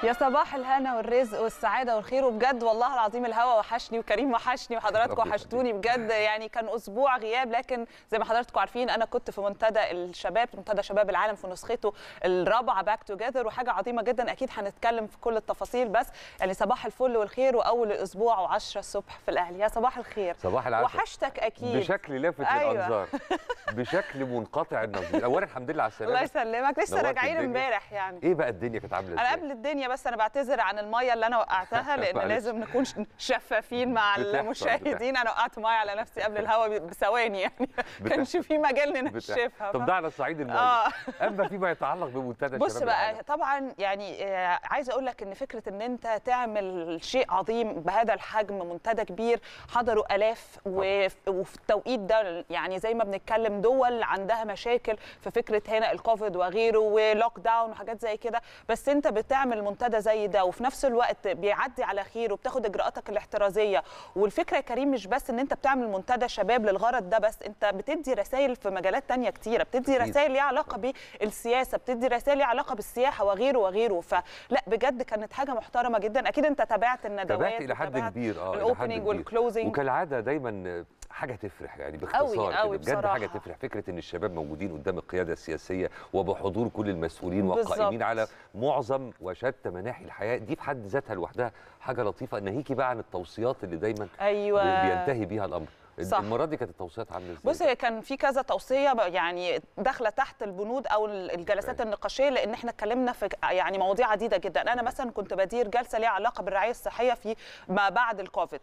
يا صباح الهنا والرزق والسعاده والخير، وبجد والله العظيم الهوا وحشني وكريم وحشني وحضراتكم وحشتوني بجد. يعني كان اسبوع غياب، لكن زي ما حضراتكم عارفين انا كنت في منتدى الشباب، منتدى شباب العالم في نسخته الرابعه باك توجذر، وحاجه عظيمه جدا. اكيد هنتكلم في كل التفاصيل، بس يعني صباح الفل والخير واول الاسبوع و10 الصبح في الاهلي. يا صباح الخير. صباح العسل. وحشتك اكيد بشكل لافت للانظار. بشكل منقطع النظير. اولا الحمد لله على السلامه. الله يسلمك. لسه راجعين امبارح. يعني ايه بقى الدنيا كانت عامله ازاي؟ انا قبل الدنيا، بس انا بعتذر عن الميه اللي انا وقعتها، لان لازم نكون شفافين مع المشاهدين. انا وقعت ميه على نفسي قبل الهوا بثواني، يعني ما كانش في مجال ننشفها. طب ده على صعيد الميه. اما فيما يتعلق بمنتدى بص بقى، طبعا يعني عايزه اقول لك ان فكره ان انت تعمل شيء عظيم بهذا الحجم، منتدى كبير حضروا الاف، وفي التوقيت ده يعني زي ما بنتكلم دول عندها مشاكل في فكره هنا الكوفيد وغيره ولوك داون وحاجات زي كده، بس انت بتعمل منتدى زي ده وفي نفس الوقت بيعدي على خير وبتاخد اجراءاتك الاحترازيه. والفكره يا كريم مش بس ان انت بتعمل منتدى شباب للغرض ده، بس انت بتدي رسائل في مجالات تانية كتيره، بتدي رسائل ليها علاقه بالسياسه، بتدي رسائل ليها علاقه بالسياحه وغيره وغيره. فلا بجد كانت حاجه محترمه جدا. اكيد انت تابعت الندوات، تابعت الى حد كبير. الاوبننج والكلوزنج، وكالعاده دايما حاجه تفرح، يعني باختصار قوي بجد بصراحة. حاجه تفرح فكره ان الشباب موجودين قدام القياده السياسيه وبحضور كل المسؤولين والقائمين على معظم وشتى مناحي الحياه. دي في حد ذاتها لوحدها حاجه لطيفه. ناهيكي بقى عن التوصيات اللي دايما بينتهي بيها الامر. صح. المره دي كانت التوصيات عامله ازاي؟ بص، كان في كذا توصيه يعني داخله تحت البنود او الجلسات النقاشيه، لان احنا اتكلمنا في يعني مواضيع عديده جدا. انا مثلا كنت بدير جلسه ليها علاقه بالرعايه الصحيه في ما بعد الكوفيد.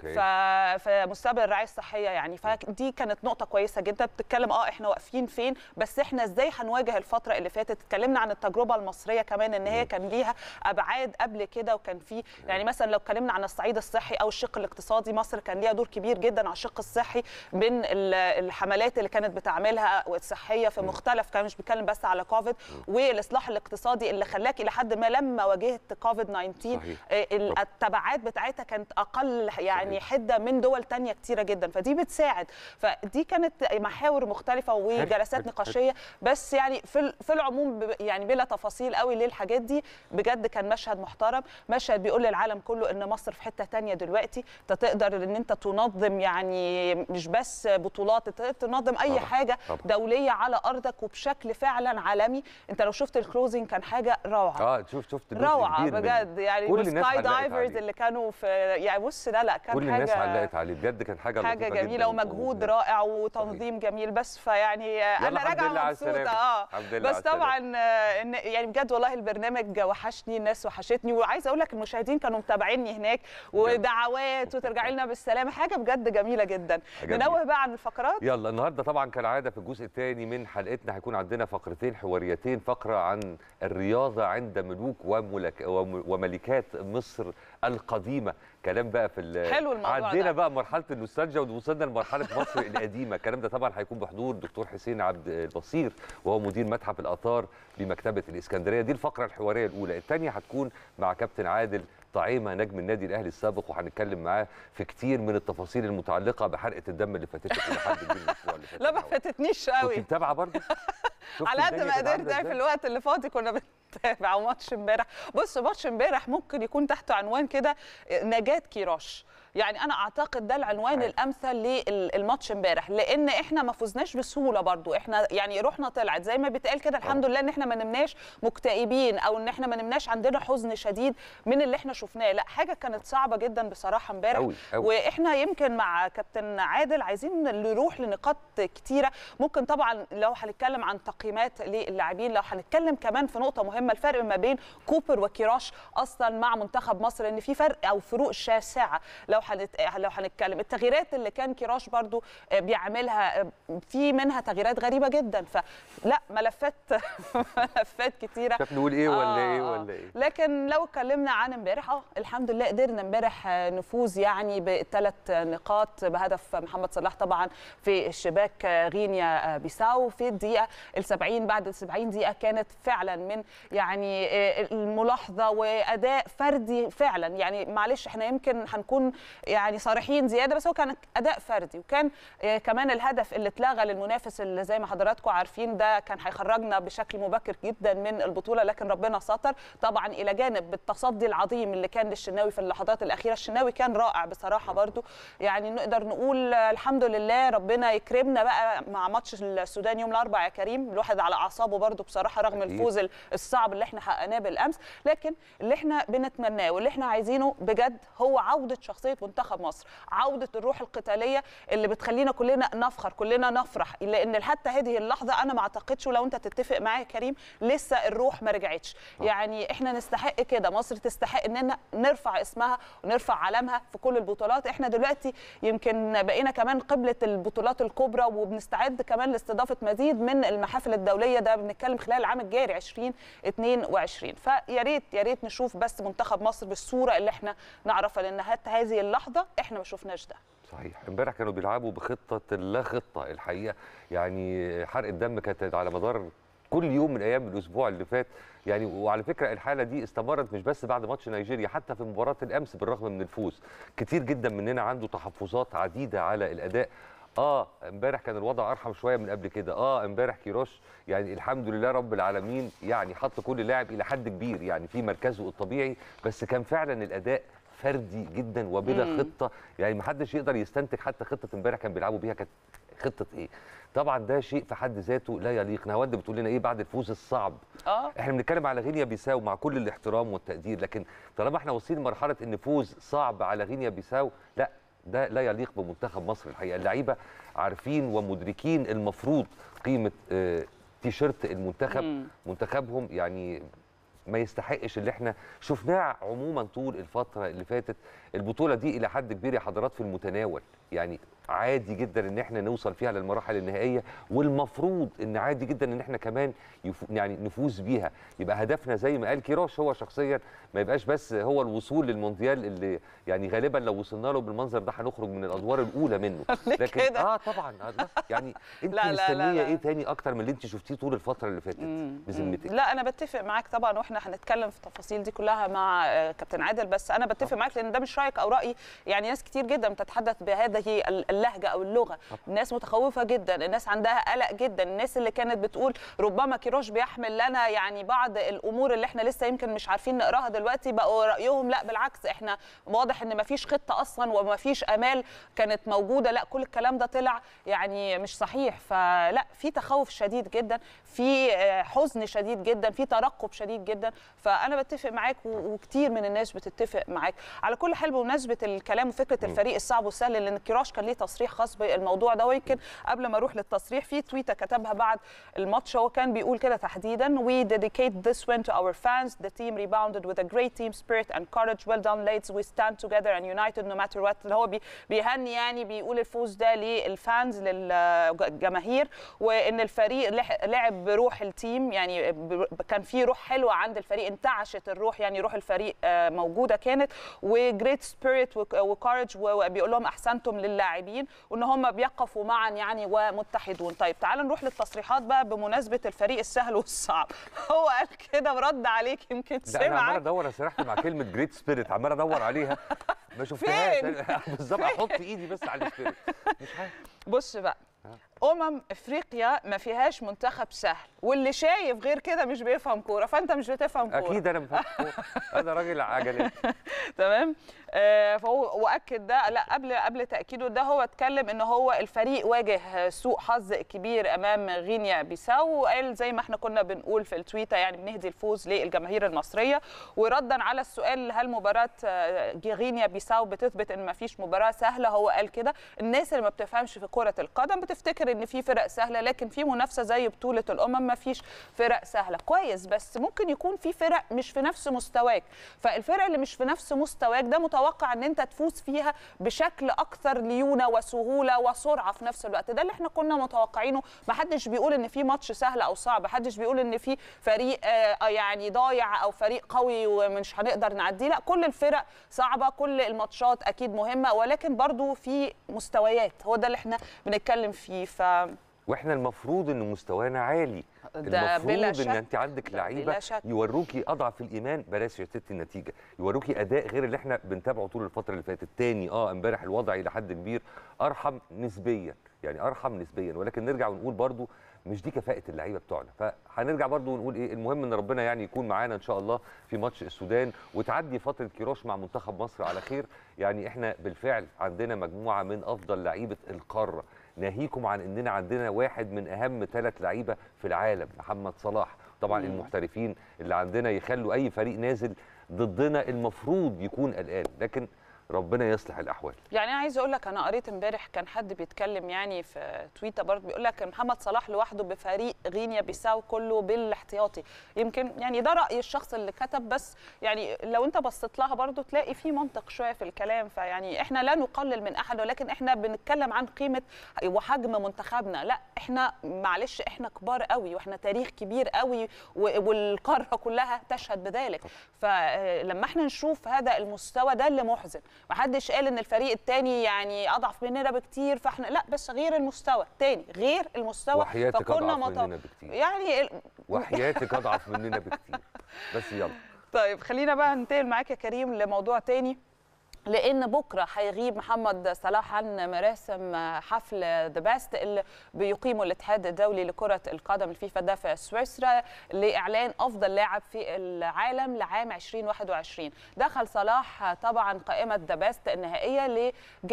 فمستقبل الرعايه الصحيه يعني، فدي كانت نقطه كويسه جدا. بتتكلم احنا واقفين فين، بس احنا ازاي هنواجه الفتره اللي فاتت. اتكلمنا عن التجربه المصريه كمان، ان هي كان ليها ابعاد قبل كده، وكان في يعني مثلا لو اتكلمنا عن الصعيد الصحي او الشق الاقتصادي، مصر كان ليها دور كبير جدا على الشق الصحي من الحملات اللي كانت بتعملها والصحيه في مختلف، كان مش بيتكلم بس على كوفيد، والاصلاح الاقتصادي اللي خلاك الى حد ما لما واجهت كوفيد 19 التبعات بتاعتها كانت اقل يعني حده من دول تانية كتيره جدا، فدي بتساعد. فدي كانت محاور مختلفه وجلسات نقاشيه، بس يعني في العموم يعني بلا تفاصيل قوي للحاجات دي. بجد كان مشهد محترم، مشهد بيقول للعالم كله ان مصر في حته تانية دلوقتي. انت تقدر ان انت تنظم يعني مش بس بطولات، تنظم اي حاجه دوليه على ارضك وبشكل فعلا عالمي. انت لو شفت الكلوزنج كان حاجه روعه. شفت روعه بجد يعني. والسكاي دايفرز اللي كانوا في يعني بص لا كان كل الناس علقت عليه بجد. كان حاجه جميله ومجهود رائع وتنظيم جميل. بس فيعني انا راجعه مبسوطه. بس طبعا يعني بجد والله البرنامج وحشني، الناس وحشتني، وعايزه اقول لك المشاهدين كانوا متابعيني هناك، ودعوات وترجعي لنا بالسلامه، حاجه بجد جميله جدا. ننوه بقى عن الفقرات. يلا النهارده طبعا كالعاده في الجزء الثاني من حلقتنا هيكون عندنا فقرتين حواريتين، فقره عن الرياضه عند ملوك وملكات مصر القديمه. كلام بقى في حلو الموضوع عندنا ده. بقى مرحله النوستالجيا ووصلنا لمرحله مصر القديمه. الكلام ده طبعا هيكون بحضور دكتور حسين عبد البصير، وهو مدير متحف الاثار بمكتبه الاسكندريه. دي الفقره الحواريه الاولى. الثانيه هتكون مع كابتن عادل طعيمه نجم النادي الاهلي السابق، وهنتكلم معاه في كتير من التفاصيل المتعلقه بحرقه الدم اللي فاتتك الى حد كبير الاسبوع اللي فات. لا ما فاتتنيش قوي. كنت متابعه برضه على قد ما قدرت في الوقت اللي فاضي كنا بنتابع. وماتش امبارح، بص ماتش امبارح ممكن يكون تحت عنوان كده نجاة كيروش. يعني انا اعتقد ده العنوان الامثل للماتش امبارح، لان احنا ما فزناش بسهوله برضو. احنا يعني روحنا طلعت زي ما بيتقال كده، الحمد لله ان احنا ما نمناش مكتئبين او ان احنا ما نمناش عندنا حزن شديد من اللي احنا شفناه. لا حاجه كانت صعبه جدا بصراحه امبارح. واحنا يمكن مع كابتن عادل عايزين نروح لنقاط كتيره. ممكن طبعا لو هنتكلم عن تقييمات للاعبين، لو هنتكلم كمان في نقطه مهمه، الفرق ما بين كوبر وكيروش اصلا مع منتخب مصر، ان في فرق او فروق شاسعه. لو هنتكلم التغييرات اللي كان كيروش برضو بيعملها، في منها تغييرات غريبه جدا. فلا ملفات كتيره. شايف نقول ايه ولا ايه ولا ايه. لكن لو اتكلمنا عن امبارح الحمد لله قدرنا امبارح نفوز يعني ب3 نقاط بهدف محمد صلاح طبعا في الشباك غينيا بيساو في الدقيقه ال70. بعد ال70 دقيقه كانت فعلا من يعني الملاحظه واداء فردي فعلا. يعني معلش احنا يمكن هنكون يعني صريحين زياده، بس هو كان اداء فردي. وكان كمان الهدف اللي اتلغى للمنافس اللي زي ما حضراتكم عارفين ده كان هيخرجنا بشكل مبكر جدا من البطوله، لكن ربنا ستر طبعا. الى جانب التصدي العظيم اللي كان للشناوي في اللحظات الاخيره، الشناوي كان رائع بصراحه برضو. يعني نقدر نقول الحمد لله ربنا يكرمنا بقى مع ماتش السودان يوم الاربعاء يا كريم. الواحد على اعصابه برضو بصراحه رغم الفوز الصعب اللي احنا حققناه بالامس، لكن اللي احنا بنتمناه واللي احنا عايزينه بجد هو عوده شخصيه منتخب مصر، عوده الروح القتاليه اللي بتخلينا كلنا نفخر، كلنا نفرح. لان حتى هذه اللحظه انا ما اعتقدش، ولو انت تتفق معايا يا كريم، لسه الروح ما رجعتش. يعني احنا نستحق كده، مصر تستحق اننا نرفع اسمها ونرفع علمها في كل البطولات. احنا دلوقتي يمكن بقينا كمان قبلة البطولات الكبرى، وبنستعد كمان لاستضافه مزيد من المحافل الدوليه، ده بنتكلم خلال العام الجاري 2022. فيا ريت يا ريت نشوف بس منتخب مصر بالصوره اللي احنا نعرفها، لان حتى هذه اللحظه احنا ما شفناش ده. صحيح. امبارح كانوا بيلعبوا بخطه لا خطه الحقيقه، يعني حرق الدم كانت على مدار كل يوم من ايام الاسبوع اللي فات يعني. وعلى فكره الحاله دي استمرت مش بس بعد ماتش نيجيريا، حتى في مباراه الامس بالرغم من الفوز. كتير جدا مننا عنده تحفظات عديده على الاداء. امبارح كان الوضع ارحم شويه من قبل كده. امبارح كيروش يعني الحمد لله رب العالمين يعني حط كل لاعب الى حد كبير يعني في مركزه الطبيعي، بس كان فعلا الاداء فردي جدا وبلا خطه. يعني ما حدش يقدر يستنتج حتى خطه امبارح كان بيلعبوا بيها كانت خطه ايه. طبعا ده شيء في حد ذاته لا يليق. نهاوند بتقول لنا ايه بعد الفوز الصعب؟ احنا بنتكلم على غينيا بيساو مع كل الاحترام والتقدير، لكن طالما احنا واصلين لمرحله ان فوز صعب على غينيا بيساو، لا ده لا يليق بمنتخب مصر الحقيقه. اللعيبه عارفين ومدركين المفروض قيمه تيشيرت المنتخب. منتخبهم يعني ما يستحقش اللي احنا شفناه عموما طول الفتره اللي فاتت. البطوله دي الى حد كبير يا حضرات في المتناول، يعني عادي جدا ان احنا نوصل فيها للمراحل النهائيه، والمفروض ان عادي جدا ان احنا كمان يعني نفوز بيها. يبقى هدفنا زي ما قال كيروش هو شخصيا ما يبقاش بس هو الوصول للمونديال اللي يعني غالبا لو وصلنا له بالمنظر ده هنخرج من الادوار الاولى منه. لكن طبعا يعني انت مستنيه ايه تاني اكتر من اللي انت شفتيه طول الفتره اللي فاتت بذمتك؟ لا انا بتفق معاك طبعا، واحنا هنتكلم في التفاصيل دي كلها مع كابتن عادل، بس انا بتفق معاك لان ده مش رايك او رايي. يعني ناس كتير جدا بتتحدث بهذه اللهجه او اللغه، الناس متخوفه جدا، الناس عندها قلق جدا، الناس اللي كانت بتقول ربما كيروش بيحمل لنا يعني بعض الامور اللي احنا لسه يمكن مش عارفين نقراها دلوقتي، بقوا رايهم لا بالعكس احنا واضح ان مفيش خطه اصلا ومفيش امال كانت موجوده. لا كل الكلام ده طلع يعني مش صحيح. فلا في تخوف شديد جدا، في حزن شديد جدا، في ترقب شديد جدا. فانا بتفق معاك وكتير من الناس بتتفق معاك. على كل حال بمناسبه الكلام وفكره الفريق الصعب والسهل، لان كيروش كان ليه تصريح خاص بالموضوع ده، ويمكن قبل ما اروح للتصريح في تويته كتبها بعد الماتش هو كان بيقول كده تحديدا: We dedicate this win to our fans. The team rebounded with a great team spirit and courage. Well done lads. We stand together and united no matter what. اللي هو بيهني يعني بيقول الفوز ده للفانز للجماهير، وان الفريق لعب بروح التيم، يعني كان في روح حلوه عند الفريق، انتعشت الروح، يعني روح الفريق موجوده كانت، وجريت سبيريت وكارج، وبيقول لهم احسنتم للاعبين وان هم بيقفوا معا يعني ومتحدون. طيب تعالوا نروح للتصريحات بقى بمناسبه الفريق السهل والصعب. هو قال كده ورد عليك يمكن سمعك. انا عمال ادور، سرحت مع كلمه جريت سبيريت، عمال ادور عليها ما شفتهاش بالظبط. احط ايدي بس على السبيريت مش عارف. بص بقى، افريقيا ما فيهاش منتخب سهل، واللي شايف غير كده مش بيفهم كوره، فانت مش بتفهم كوره. اكيد انا بفهم كوره، انا راجل عجلات. تمام. فهو واكد ده. لا قبل تاكيده ده هو اتكلم ان هو الفريق واجه سوء حظ كبير امام غينيا بيساو، وقال زي ما احنا كنا بنقول في التويته يعني بنهدي الفوز للجماهير المصريه. وردا على السؤال هل مباراه غينيا بيساو بتثبت ان ما فيش مباراه سهله، هو قال كده: الناس اللي ما بتفهمش في كره القدم بتفتكر ان في فرق سهله، لكن في منافسه زي بطوله الامم ما فيش فرق سهله. كويس، بس ممكن يكون في فرق مش في نفس مستواك، فالفرق اللي مش في نفس مستواك ده متوقع ان انت تفوز فيها بشكل اكثر ليونه وسهوله وسرعه في نفس الوقت. ده اللي احنا كنا متوقعينه. ما حدش بيقول ان في ماتش سهل او صعب، ما حدش بيقول ان في فريق يعني ضايع او فريق قوي ومش هنقدر نعديه. لا، كل الفرق صعبه، كل الماتشات اكيد مهمه، ولكن برضو في مستويات، هو ده اللي احنا بنتكلم فيه. واحنا المفروض ان مستوانا عالي، ده بلا المفروض شك. ان انت عندك ده لعيبه بلا شك. يوروكي اضعف الايمان، بلاش يا ستي النتيجه، يوروكي اداء غير اللي احنا بنتابعه طول الفتره اللي فاتت. تاني امبارح الوضع الى حد كبير ارحم نسبيا، يعني ارحم نسبيا، ولكن نرجع ونقول برضو مش دي كفاءه اللعيبه بتوعنا. فهنرجع برضو ونقول ايه، المهم ان ربنا يعني يكون معانا ان شاء الله في ماتش السودان، وتعدي فتره كيروش مع منتخب مصر على خير. يعني احنا بالفعل عندنا مجموعه من افضل لعيبه القاره، ناهيكم عن اننا عندنا واحد من اهم 3 لعيبه في العالم، محمد صلاح. طبعا المحترفين اللي عندنا يخلوا اي فريق نازل ضدنا المفروض يكون قلقان، لكن ربنا يصلح الاحوال. يعني انا عايزه اقول لك، انا قريت امبارح كان حد بيتكلم يعني في تويتر برضه بيقول لك محمد صلاح لوحده بفريق غينيا بيساو كله بالاحتياطي. يمكن يعني ده راي الشخص اللي كتب، بس يعني لو انت بصيت لها برضه تلاقي في منطق شويه في الكلام. فيعني احنا لا نقلل من احد، ولكن احنا بنتكلم عن قيمه وحجم منتخبنا. لا احنا معلش احنا كبار قوي، واحنا تاريخ كبير قوي، والقاره كلها تشهد بذلك. فلما احنا نشوف هذا المستوى ده اللي محزن. ما حدش قال ان الفريق الثاني يعني اضعف مننا بكتير، فاحنا لا، بس غير المستوى تاني، غير المستوى. وحياتك اضعف مننا بكتير، يعني وحياتك اضعف مننا بكتير. بس يلا طيب خلينا بقى ننتقل معاك يا كريم لموضوع تاني، لان بكره هيغيب محمد صلاح عن مراسم حفل ذا بيست اللي بيقيمه الاتحاد الدولي لكره القدم الفيفا ده في سويسرا لاعلان افضل لاعب في العالم لعام 2021. دخل صلاح طبعا قائمه ذا بيست النهائيه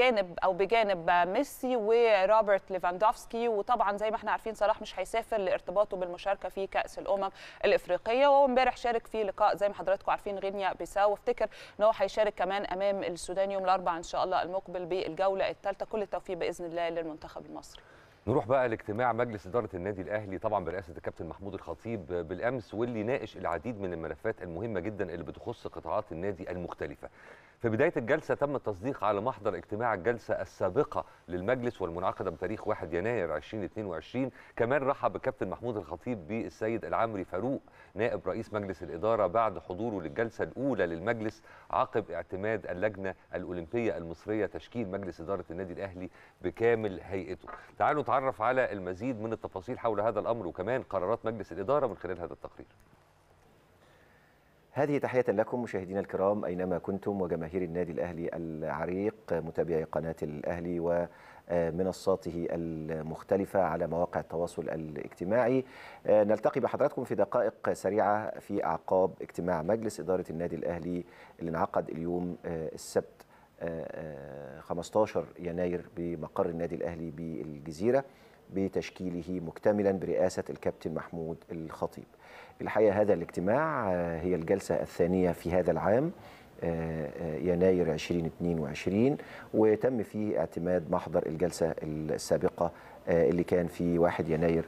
بجانب ميسي وروبرت ليفاندوفسكي. وطبعا زي ما احنا عارفين صلاح مش هيسافر لارتباطه بالمشاركه في كاس الامم الافريقيه، وهو امبارح شارك في لقاء زي ما حضراتكم عارفين غينيا بيساو، وافتكر ان هو هيشارك كمان امام السودان يوم الاربعاء ان شاء الله المقبل بالجوله الثالثه. كل التوفيق باذن الله للمنتخب المصري. نروح بقى لاجتماع مجلس إدارة النادي الأهلي طبعا برئاسة الكابتن محمود الخطيب بالأمس، واللي ناقش العديد من الملفات المهمة جدا اللي بتخص قطاعات النادي المختلفة. في بداية الجلسة تم التصديق على محضر اجتماع الجلسة السابقة للمجلس والمنعقدة بتاريخ 1 يناير 2022. كمان رحب الكابتن محمود الخطيب بالسيد العمري فاروق نائب رئيس مجلس الإدارة بعد حضوره للجلسة الأولى للمجلس عقب اعتماد اللجنة الأولمبية المصرية تشكيل مجلس إدارة النادي الأهلي بكامل هيئته. تعالوا نتعرف على المزيد من التفاصيل حول هذا الأمر وكمان قرارات مجلس الإدارة من خلال هذا التقرير. هذه تحية لكم مشاهدينا الكرام أينما كنتم، وجماهير النادي الأهلي العريق متابعي قناة الأهلي ومنصاته المختلفة على مواقع التواصل الاجتماعي. نلتقي بحضراتكم في دقائق سريعة في أعقاب اجتماع مجلس إدارة النادي الأهلي اللي انعقد اليوم السبت 15 يناير بمقر النادي الأهلي بالجزيرة بتشكيله مكتملا برئاسة الكابتن محمود الخطيب. الحقيقة هذا الاجتماع هي الجلسة الثانية في هذا العام يناير 2022، وتم فيه اعتماد محضر الجلسة السابقة اللي كان في 1 يناير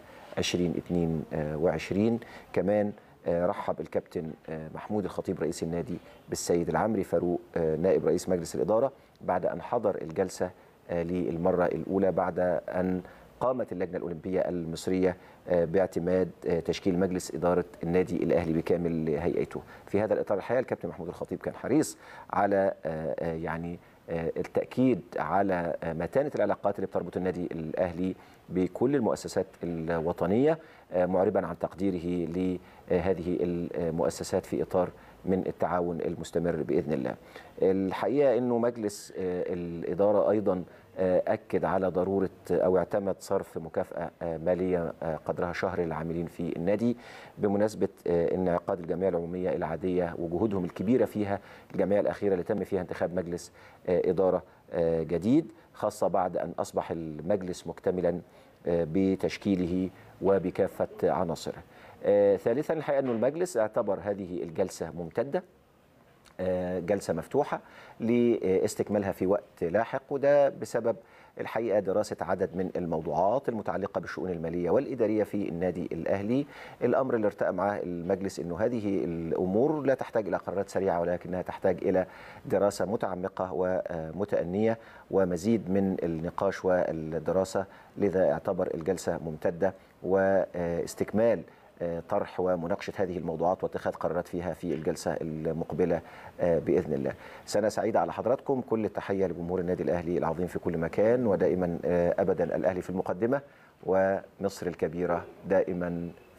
2022. كمان رحب الكابتن محمود الخطيب رئيس النادي بالسيد العمري فاروق نائب رئيس مجلس الإدارة بعد أن حضر الجلسة للمرة الأولى بعد أن قامت اللجنة الأولمبية المصرية باعتماد تشكيل مجلس إدارة النادي الأهلي بكامل هيئته. في هذا الإطار الحقيقة الكابتن محمود الخطيب كان حريص على التأكيد على متانة العلاقات اللي بتربط النادي الأهلي بكل المؤسسات الوطنية، معربا عن تقديره لهذه المؤسسات في إطار من التعاون المستمر بإذن الله. الحقيقة أنه مجلس الإدارة أيضا أكد على ضرورة أو اعتمد صرف مكافأة مالية قدرها شهر للعاملين في النادي بمناسبة انعقاد الجمعية العمومية العادية وجهودهم الكبيرة فيها، الجمعية الأخيرة اللي تم فيها انتخاب مجلس إدارة جديد، خاصة بعد أن أصبح المجلس مكتملا بتشكيله وبكافة عناصره. ثالثا الحقيقة أن المجلس اعتبر هذه الجلسة ممتدة، جلسة مفتوحة لاستكمالها في وقت لاحق، وده بسبب الحقيقة دراسة عدد من الموضوعات المتعلقة بالشؤون المالية والإدارية في النادي الأهلي. الأمر اللي ارتأى معه المجلس أنه هذه الأمور لا تحتاج إلى قرارات سريعة، ولكنها تحتاج إلى دراسة متعمقة ومتأنية ومزيد من النقاش والدراسة، لذا اعتبر الجلسة ممتدة واستكمال طرح ومناقشة هذه الموضوعات واتخاذ قرارات فيها في الجلسة المقبلة بإذن الله. سنة سعيدة على حضراتكم، كل التحية لجمهور النادي الأهلي العظيم في كل مكان، ودائما أبدا الأهلي في المقدمة ومصر الكبيرة دائما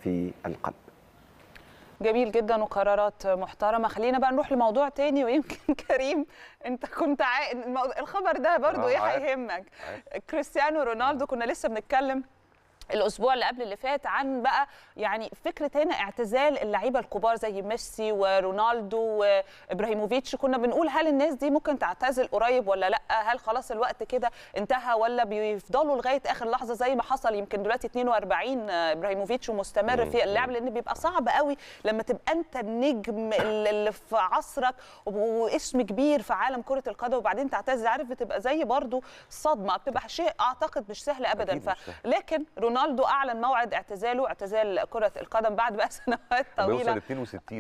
في القلب. جميل جدا وقرارات محترمه. خلينا بقى نروح لموضوع تاني، ويمكن كريم انت كنت الخبر ده برضو ايه هيهمك. كريستيانو رونالدو، كنا لسه بنتكلم الاسبوع اللي قبل اللي فات عن بقى يعني فكره هنا اعتزال اللعيبه الكبار زي ميسي ورونالدو وابراهيموفيتش. كنا بنقول هل الناس دي ممكن تعتزل قريب ولا لا؟ هل خلاص الوقت كده انتهى ولا بيفضلوا لغايه اخر لحظه زي ما حصل؟ يمكن دلوقتي 42 ابراهيموفيتش مستمر في اللعب، لان بيبقى صعب قوي لما تبقى انت النجم اللي في عصرك واسم كبير في عالم كره القدم وبعدين تعتزل. عارف بتبقى زي برضو صدمه، بتبقى شيء اعتقد مش سهل ابدا. لكن رونالدو اعلن موعد اعتزاله، اعتزال كره القدم بعد بقى سنوات طويله. بيوصل 62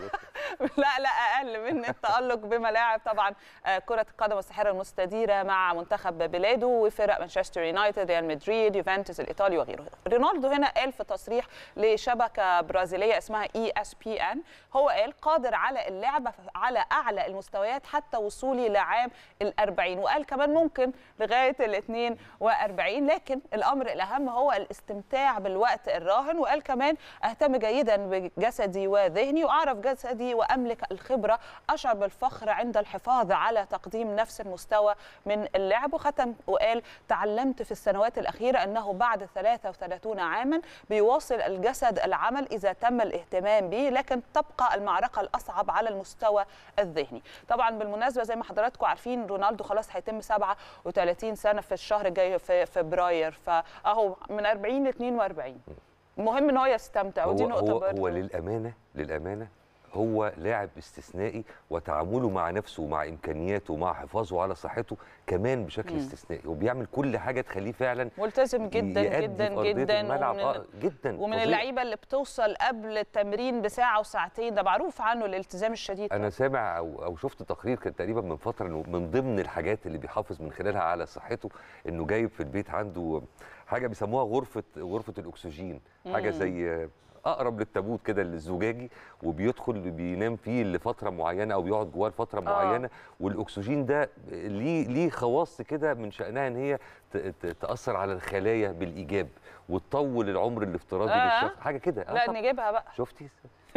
لا اقل من التالق بملاعب طبعا كره القدم الساحره المستديره مع منتخب بلاده وفرق مانشستر يونايتد، ريال مدريد، يوفنتوس الايطالي وغيره. رونالدو هنا قال في تصريح لشبكه برازيليه اسمها ESPN، هو قال قادر على اللعب على اعلى المستويات حتى وصولي لعام ال40، وقال كمان ممكن لغايه ال42، لكن الامر الاهم هو الاستمتاع بالوقت الراهن. وقال كمان اهتم جيدا بجسدي وذهني واعرف جسدي واملك الخبره، اشعر بالفخر عند الحفاظ على تقديم نفس المستوى من اللعب. وختم وقال تعلمت في السنوات الاخيره انه بعد 33 عاما بيواصل الجسد العمل اذا تم الاهتمام به، لكن تبقى المعركه الاصعب على المستوى الذهني. طبعا بالمناسبه زي ما حضراتكم عارفين رونالدو خلاص هيتم 37 سنه في الشهر الجاي في فبراير، فاهو من 40 ل 42. المهم ان هو يستمتع، ودي نقطه برضه. هو للامانه هو لاعب استثنائي، وتعامله مع نفسه ومع امكانياته ومع حفاظه على صحته كمان بشكل استثنائي، وبيعمل كل حاجه تخليه فعلا ملتزم جدا جدا جدا جدا. ومن اللعيبه اللي بتوصل قبل التمرين بساعه وساعتين، ده معروف عنه الالتزام الشديد. انا سامع او شفت تقرير كان تقريبا من فتره انه من ضمن الحاجات اللي بيحافظ من خلالها على صحته انه جايب في البيت عنده حاجه بيسموها غرفه الاكسجين، حاجه زي اقرب للتابوت كده الزجاجي، وبيدخل بينام فيه لفتره معينه او بيقعد جواه لفتره معينه. والاكسجين ده ليه خواص كده من شانها ان هي تاثر على الخلايا بالايجاب وتطول العمر الافتراضي للشخص، حاجه كده. لا نجيبها بقى. شفتي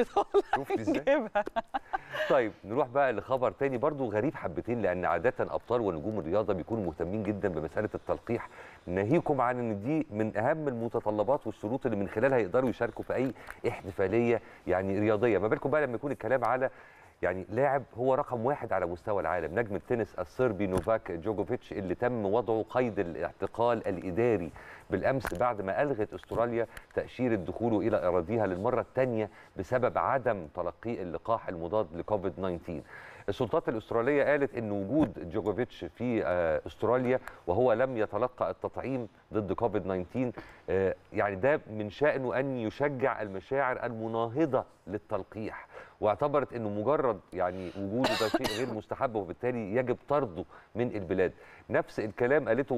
ازاي؟ طيب نروح بقى لخبر تاني برضو غريب حبتين، لان عاده ابطال ونجوم الرياضه بيكونوا مهتمين جدا بمساله التلقيح، ناهيكم عن ان دي من اهم المتطلبات والشروط اللي من خلالها يقدروا يشاركوا في اي احتفاليه يعني رياضيه. ما بالكم بقى لما يكون الكلام على يعني لاعب هو رقم 1 على مستوى العالم، نجم التنس الصربي نوفاك جوكوفيتش، اللي تم وضعه قيد الاعتقال الاداري بالامس بعد ما الغت استراليا تاشيره دخوله الى اراضيها للمره الثانيه بسبب عدم تلقي اللقاح المضاد لكوفيد 19. السلطات الاستراليه قالت ان وجود جوكوفيتش في استراليا وهو لم يتلقى التطعيم ضد كوفيد 19 يعني ده من شأنه ان يشجع المشاعر المناهضه للتلقيح، واعتبرت انه مجرد يعني وجوده ده شيء غير مستحب وبالتالي يجب طرده من البلاد. نفس الكلام قالته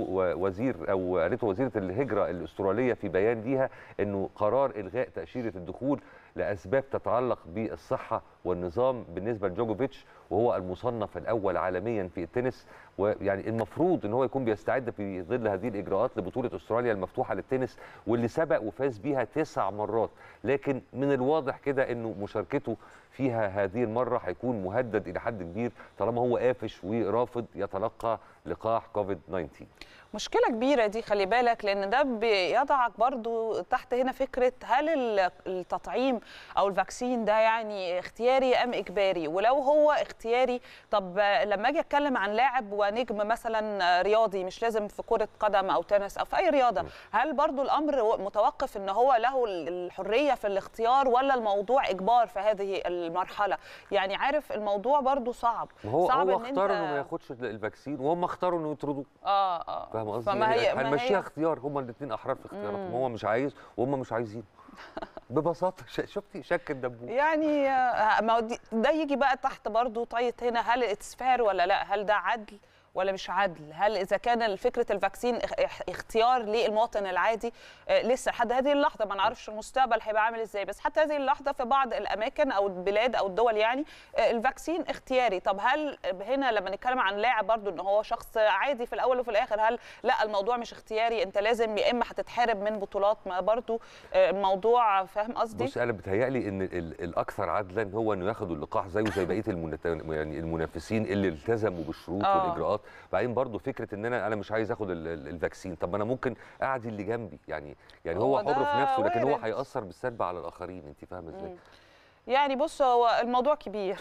وزيره الهجره الاستراليه في بيان ليها، انه قرار الغاء تاشيره الدخول لاسباب تتعلق بالصحه والنظام بالنسبه لجوكوفيتش، وهو المصنف الاول عالميا في التنس، ويعني المفروض ان هو يكون بيستعد في ظل هذه الاجراءات لبطوله استراليا المفتوحه للتنس واللي سبق وفاز بيها 9 مرات، لكن من الواضح كده انه مشاركته فيها هذه المره هيكون مهدد الى حد كبير طالما هو قافش ورافض يتلقى لقاح كوفيد 19. مشكلة كبيرة دي، خلي بالك، لأن ده بيضعك برضو تحت هنا فكرة هل التطعيم أو الفاكسين ده يعني اختياري أم إجباري؟ ولو هو اختياري، طب لما أجي أتكلم عن لاعب ونجم مثلا رياضي مش لازم في كرة قدم أو تنس أو في أي رياضة، هل برضو الأمر متوقف إن هو له الحرية في الاختيار ولا الموضوع إجبار في هذه المرحلة؟ يعني عارف الموضوع برضو صعب. هو اختار إنه ما ياخدش الفاكسين وهم اختاروا إنه يطردوه. فاهم قصدي؟ هنمشيها اختيار، هما الاثنين احرار في اختياراتهم، هو مش عايز وهم مش عايزين ببساطه. شفتي شك الدبوس يعني. ما ده يجي بقى تحت برضو طيب هنا، هل اتس فير ولا لا؟ هل ده عدل ولا مش عدل؟ هل اذا كان فكره الفاكسين اختيار للمواطن العادي لسه لحد هذه اللحظه، ما نعرفش المستقبل هيبقى عامل ازاي، بس حتى هذه اللحظه في بعض الاماكن او البلاد او الدول يعني الفاكسين اختياري. طب هل هنا لما نتكلم عن لاعب برضو ان هو شخص عادي في الاول وفي الاخر، هل لا الموضوع مش اختياري، انت لازم يا اما هتتحارب من بطولات؟ ما برضو الموضوع، فاهم قصدي؟ بص، انا بتهيألي ان الاكثر عدلا هو انه ياخدوا اللقاح زيه زي بقيه يعني المنافسين اللي التزموا بالشروط والاجراءات. بعدين برضو فكره ان انا مش عايز اخد الفاكسين، طب ما انا ممكن اعدي اللي جنبي، يعني هو حر في نفسه، لكن هو هيأثر بالسلب على الاخرين. انت فاهمه ازاي؟ يعني بص، هو الموضوع كبير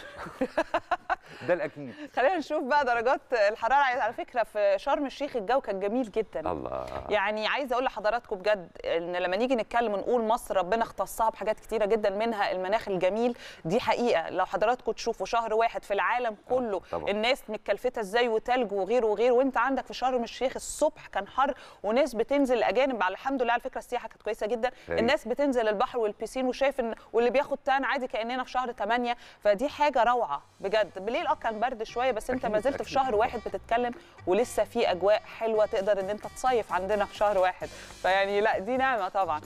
ده الاكيد. خلينا نشوف بقى درجات الحراره. على فكره في شرم الشيخ الجو كان جميل جدا. الله. يعني عايزه اقول لحضراتكم بجد ان لما نيجي نتكلم ونقول مصر ربنا اختصها بحاجات كتيره جدا منها المناخ الجميل، دي حقيقه. لو حضراتكم تشوفوا شهر واحد في العالم كله الناس متكلفته ازاي وتلج وغيره وغيره، وانت عندك في شرم الشيخ الصبح كان حر وناس بتنزل، الاجانب الحمد لله على فكره السياحه كانت كويسه جدا، الناس بتنزل البحر والبيسين وشايف ان واللي بياخد تان عادي كاننا في شهر 8، فدي حاجه روعه بجد. بالليل كان برد شويه بس انت ما زلت في شهر واحد بتتكلم ولسه في اجواء حلوه تقدر ان انت تصيف عندنا في شهر واحد، فيعني لا دي نعمه طبعا.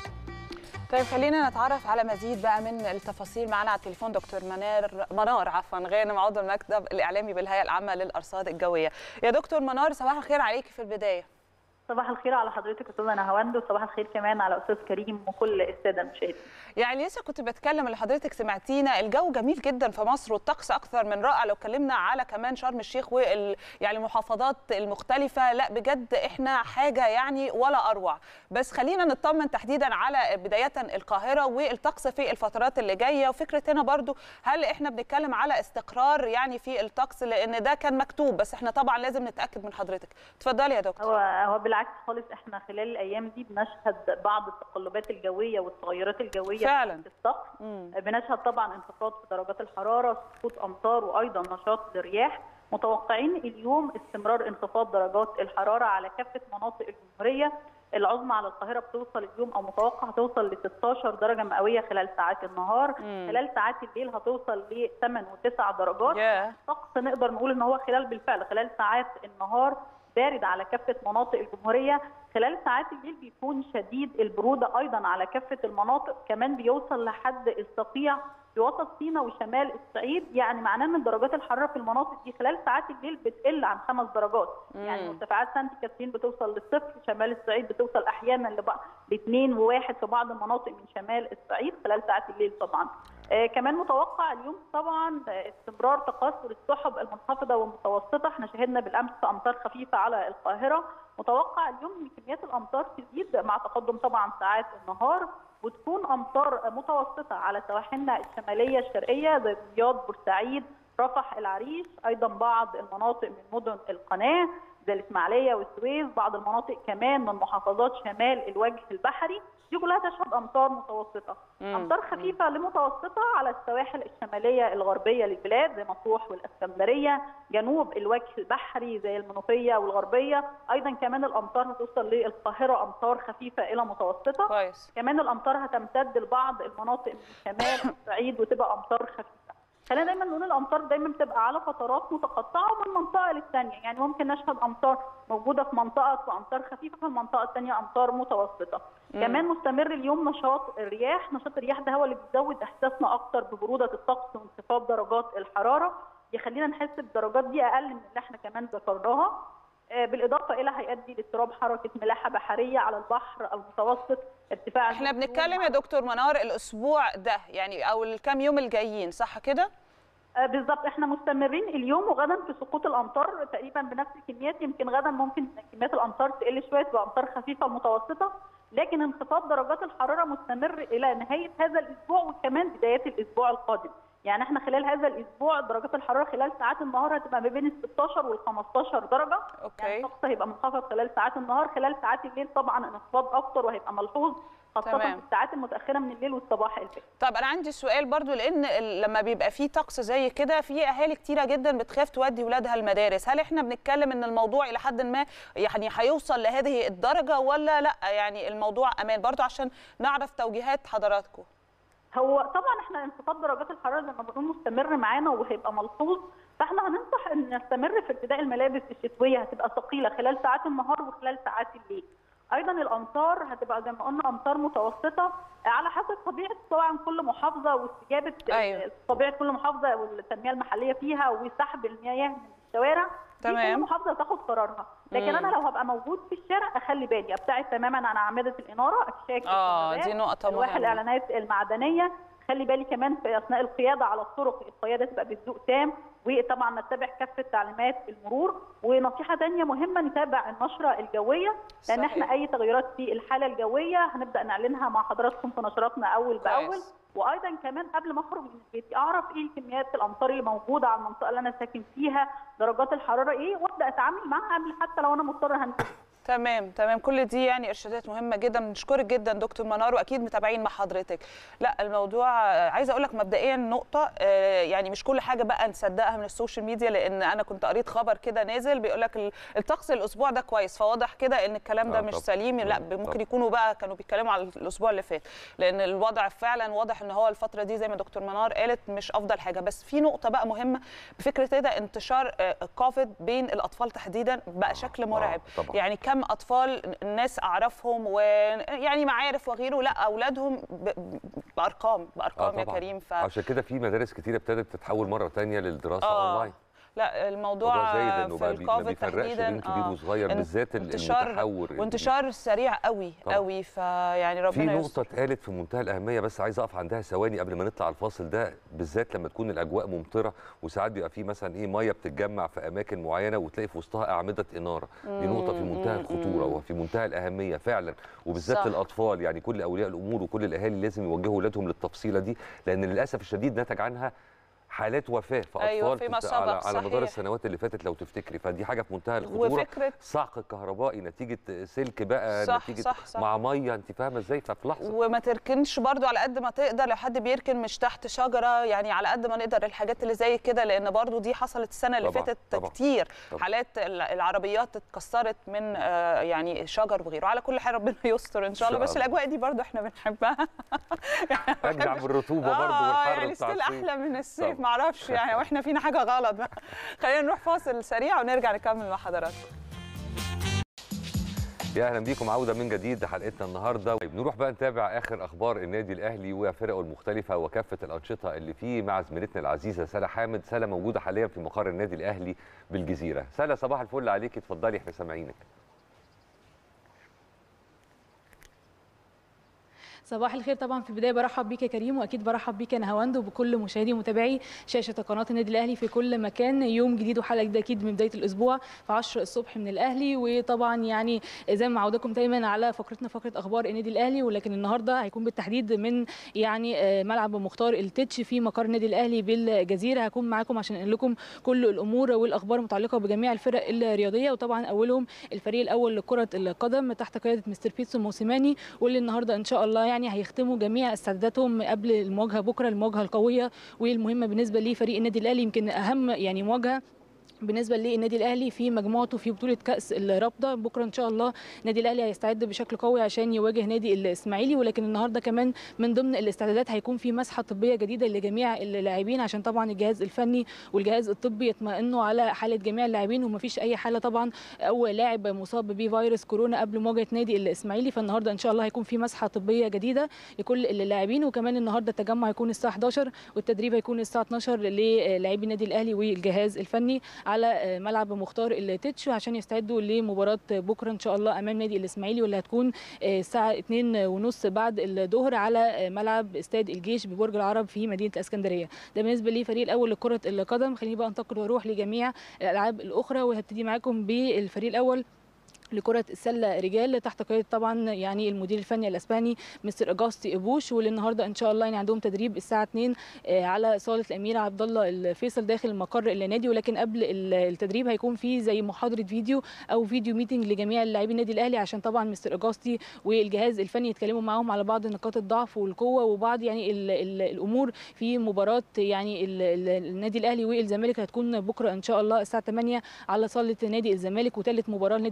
طيب خلينا نتعرف على مزيد بقى من التفاصيل. معانا على التليفون دكتور منار غانم، عضو المكتب الاعلامي بالهيئه العامه للارصاد الجويه. يا دكتور منار، صباح الخير عليكي في البدايه. صباح الخير على حضرتك استاذه نهاوند، وصباح الخير كمان على استاذ كريم وكل الساده المشاهدين. يعني لسه كنت بتكلم اللي حضرتك سمعتينا، الجو جميل جدا في مصر والطقس اكثر من رائع. لو اتكلمنا على كمان شرم الشيخ يعني المحافظات المختلفه، لا بجد احنا حاجه يعني ولا اروع. بس خلينا نطمن تحديدا على بدايه القاهره والطقس في الفترات اللي جايه، وفكره هنا برضو هل احنا بنتكلم على استقرار يعني في الطقس، لان ده كان مكتوب بس احنا طبعا لازم نتاكد من حضرتك. اتفضلي يا دكتور. هو بالعكس خالص، احنا خلال الايام دي بنشهد بعض التقلبات الجويه والتغيرات الجويه فعلا في الطقس. بنشهد طبعا انخفاض في درجات الحراره، سقوط امطار، وايضا نشاط للرياح. متوقعين اليوم استمرار انخفاض درجات الحراره على كافه مناطق الجمهوريه. العظمى على القاهره بتوصل اليوم او متوقع هتوصل ل 16 درجه مئويه خلال ساعات النهار. خلال ساعات الليل هتوصل ل 8 و9 درجات. الطقس نقدر نقول ان هو خلال ساعات النهار بارد على كافه مناطق الجمهوريه. خلال ساعات الليل بيكون شديد البروده ايضا على كافه المناطق، كمان بيوصل لحد الصقيع في وسط سيناء وشمال الصعيد. يعني معناه ان درجات الحراره في المناطق دي خلال ساعات الليل بتقل عن 5 درجات. يعني مرتفعات سانت كاترين بتوصل للصفر، شمال الصعيد بتوصل احيانا ل2 و1 في بعض المناطق من شمال الصعيد خلال ساعات الليل طبعا. كمان متوقع اليوم طبعا استمرار تكاثر السحب المنخفضه والمتوسطه. احنا شهدنا بالامس امطار خفيفه على القاهره. متوقع اليوم ان كميات الامطار تزيد مع تقدم طبعا ساعات النهار، وتكون امطار متوسطه على سواحلنا الشماليه الشرقيه زي دمياط، بورسعيد، رفح، العريش، ايضا بعض المناطق من مدن القناه زي الاسماعيليه والسويس، بعض المناطق كمان من محافظات شمال الوجه البحري. دي كلها تشهد امطار متوسطه، امطار خفيفه لمتوسطه على السواحل الشماليه الغربيه للبلاد زي مطروح والاسكندريه، جنوب الوجه البحري زي المنوفيه والغربيه. ايضا كمان الامطار هتوصل للقاهره امطار خفيفه الى متوسطه. كويس. كمان الامطار هتمتد لبعض المناطق من شمال الصعيد وتبقى امطار خفيفه. خلينا دايما نقول الامطار دايما بتبقى على فترات متقطعه من منطقه للثانيه، يعني ممكن نشهد امطار موجوده في منطقه وامطار خفيفه في المنطقه الثانيه امطار متوسطه. كمان مستمر اليوم نشاط الرياح. نشاط الرياح ده هو اللي بيزود احساسنا اكتر ببروده الطقس وانخفاض درجات الحراره، يخلينا نحس بالدرجات دي اقل من اللي احنا كمان ذكرناها. بالاضافه الى هيؤدي لاضطراب حركه ملاحه بحريه على البحر المتوسط، ارتفاع. احنا بنتكلم يا دكتور منار الاسبوع ده يعني او الكام يوم الجايين، صح كده؟ بالظبط، احنا مستمرين اليوم وغدا في سقوط الامطار تقريبا بنفس الكميات. يمكن غدا ممكن كميات الامطار تقل شويه تبقى امطار خفيفه ومتوسطه، لكن انخفاض درجات الحراره مستمر الى نهايه هذا الاسبوع وكمان بدايات الاسبوع القادم. يعني احنا خلال هذا الاسبوع درجات الحراره خلال ساعات النهار هتبقى ما بين ال 16 وال 15 درجه. يعني الطقس هيبقى منخفض خلال ساعات النهار. خلال ساعات الليل طبعا انخفاض اكتر وهيبقى ملحوظ خاصة في الساعات المتأخرة من الليل والصباح الفجر. طب أنا عندي سؤال برضو، لأن لما بيبقى فيه طقس زي كده في أهالي كتيرة جدا بتخاف تودي ولادها المدارس، هل إحنا بنتكلم إن الموضوع إلى حد ما يعني هيوصل لهذه الدرجة ولا لأ؟ يعني الموضوع أمان برضو عشان نعرف توجيهات حضراتكم. هو طبعا احنا انخفاض درجات الحراره زي ما بنقول مستمر معانا وهيبقى ملحوظ، فاحنا هننصح ان نستمر في ارتداء الملابس الشتويه، هتبقى ثقيله خلال ساعات النهار وخلال ساعات الليل. ايضا الامطار هتبقى زي ما قلنا امطار متوسطه على حسب طبيعه طبعا كل محافظه واستجابه طبيعه كل محافظه والتنميه المحليه فيها وسحب المياه من الشوارع. تمام. كل محافظه تاخد قرارها، لكن انا لو هبقى موجود في الشارع اخلي بالي ابتعد تماما عن اعمده الاناره، اكشاك دي نقطه الواح مهمه. الاعلانات المعدنيه، خلي بالي كمان في اثناء القياده على الطرق القياده تبقى بهدوء تام، وطبعا نتبع كافه تعليمات المرور. ونصيحه ثانيه مهمه نتابع النشره الجويه، لان احنا اي تغيرات في الحاله الجويه هنبدا نعلنها مع حضراتكم في نشراتنا اول باول. وايضا كمان قبل ما اخرج من بيتي اعرف ايه كميات الامطار اللي موجوده على المنطقه اللي انا ساكن فيها، درجات الحراره ايه، وابدا اتعامل معاها قبل حتى لو انا مضطره هنزل. تمام كل دي يعني ارشادات مهمه جدا. بنشكرك جدا دكتور منار، واكيد متابعين مع حضرتك. لا الموضوع عايزه اقول لك مبدئيا نقطه، يعني مش كل حاجه بقى نصدقها من السوشيال ميديا، لان انا كنت قريت خبر كده نازل بيقول لك الطقس الاسبوع ده كويس، فواضح كده ان الكلام ده مش سليم. لا ممكن يكونوا بقى كانوا بيتكلموا على الاسبوع اللي فات، لان الوضع فعلا واضح ان هو الفتره دي زي ما دكتور منار قالت مش افضل حاجه. بس في نقطه بقى مهمه بفكره كده، انتشار كوفيد بين الاطفال تحديدا بقى شكل مرعب. يعني كم اطفال الناس اعرفهم ويعني معارف وغيره، لا اولادهم بارقام يا كريم. عشان كده في مدارس كتيره ابتدت تتحول مره ثانيه للدراسه اونلاين. لا الموضوع في الكوفيد تحديدا بين كبير وصغير، بالذات المتحور وانتشار سريع قوي فيعني ربنا في نقطه اتقالت في منتهى الاهميه، بس عايز اقف عندها ثواني قبل ما نطلع الفاصل ده، بالذات لما تكون الاجواء ممطره وساعات بيبقى في مثلا ميه بتتجمع في اماكن معينه وتلاقي في وسطها اعمده اناره. دي نقطه في منتهى الخطوره وفي منتهى الاهميه فعلا، وبالذات للاطفال. يعني كل اولياء الامور وكل الاهالي لازم يوجهوا اولادهم للتفصيله دي، لان للاسف الشديد نتج عنها حالات وفاه في اطفال على مدار السنوات اللي فاتت لو تفتكري. فدي حاجه في منتهى الخطوره. صعق الكهربائي نتيجه سلك بقى، نتيجه صح. مع ميه، انت فاهمه ازاي؟ ففي لحظه. وما تركنش برضو على قد ما تقدر، لو حد بيركن مش تحت شجره، يعني على قد ما نقدر الحاجات اللي زي كده، لان برضو دي حصلت السنه اللي فاتت كتير. حالات العربيات اتكسرت من يعني شجر وغيره. على كل حال ربنا يستر ان شاء الله. بس الاجواء دي برضو احنا بنحبها. ارجع بالرطوبه برضو والحر يعني ستيل احلى من الصيف، معرفش يعني، واحنا فينا حاجه غلط. خلينا نروح فاصل سريع ونرجع نكمل مع حضراتكم. يا اهلا بيكم، عوده من جديد لحلقتنا النهارده. نروح بقى نتابع اخر اخبار النادي الاهلي وفرقه المختلفه وكافه الانشطه اللي فيه مع زميلتنا العزيزه سلا حامد. سلا موجوده حاليا في مقر النادي الاهلي بالجزيره. سلا صباح الفل عليكي، اتفضلي احنا سامعينك. صباح الخير. طبعا في البدايه برحب بيك يا كريم، واكيد برحب بيك يا نهاوند وبكل مشاهدي ومتابعي شاشه قناه النادي الاهلي في كل مكان. يوم جديد وحلقه جديده اكيد من بدايه الاسبوع في 10 الصبح من الاهلي. وطبعا يعني زي ما عودكم دايما على فقرتنا، فقره اخبار النادي الاهلي، ولكن النهارده هيكون بالتحديد من يعني ملعب مختار التتش في مقر النادي الاهلي بالجزيره. هكون معاكم عشان انقل لكم كل الامور والاخبار المتعلقه بجميع الفرق الرياضيه، وطبعا اولهم الفريق الاول لكره القدم تحت قياده مستر بيتسو موسيماني، واللي النهارده ان شاء الله يعني هيختموا جميع استعداداتهم قبل المواجهه بكره، المواجهه القويه والمهمه بالنسبه لفريق النادي الاهلي. يمكن اهم يعني مواجهه بالنسبه للنادي الاهلي في مجموعته في بطوله كاس الرابطه. بكره ان شاء الله النادي الاهلي هيستعد بشكل قوي عشان يواجه نادي الاسماعيلي، ولكن النهارده كمان من ضمن الاستعدادات هيكون في مسحه طبيه جديده لجميع اللاعبين، عشان طبعا الجهاز الفني والجهاز الطبي يطمئنوا على حاله جميع اللاعبين ومفيش اي حاله طبعا او لاعب مصاب بفيروس كورونا قبل مواجهه نادي الاسماعيلي. فالنهارده ان شاء الله هيكون في مسحه طبيه جديده لكل اللاعبين. وكمان النهارده التجمع هيكون الساعه 11 والتدريب هيكون الساعه 12 للاعبي النادي الاهلي والجهاز الفني على ملعب مختار التتش عشان يستعدوا لمباراه بكره ان شاء الله امام نادي الاسماعيلي، واللي هتكون الساعه 2:30 بعد الظهر على ملعب استاد الجيش ببرج العرب في مدينه الاسكندريه. ده بالنسبه للفريق الاول لكره القدم. خليني بقى انتقل واروح لجميع الالعاب الاخرى، وهبتدي معاكم بالفريق الاول لكرة السلة رجال تحت قيادة طبعا يعني المدير الفني الاسباني مستر اجاستي ابوش، واللي النهارده ان شاء الله يعني عندهم تدريب الساعة 2 على صالة الامير عبد الله الفيصل داخل مقر النادي. ولكن قبل التدريب هيكون في زي محاضرة فيديو او فيديو ميتنج لجميع اللاعبين النادي الاهلي، عشان طبعا مستر اجاستي والجهاز الفني يتكلموا معاهم على بعض نقاط الضعف والقوة وبعض يعني الامور في مباراة يعني النادي الاهلي والزمالك. هتكون بكره ان شاء الله الساعة 8 على صالة نادي الزمالك، وثالث مباراة النادي الاهلي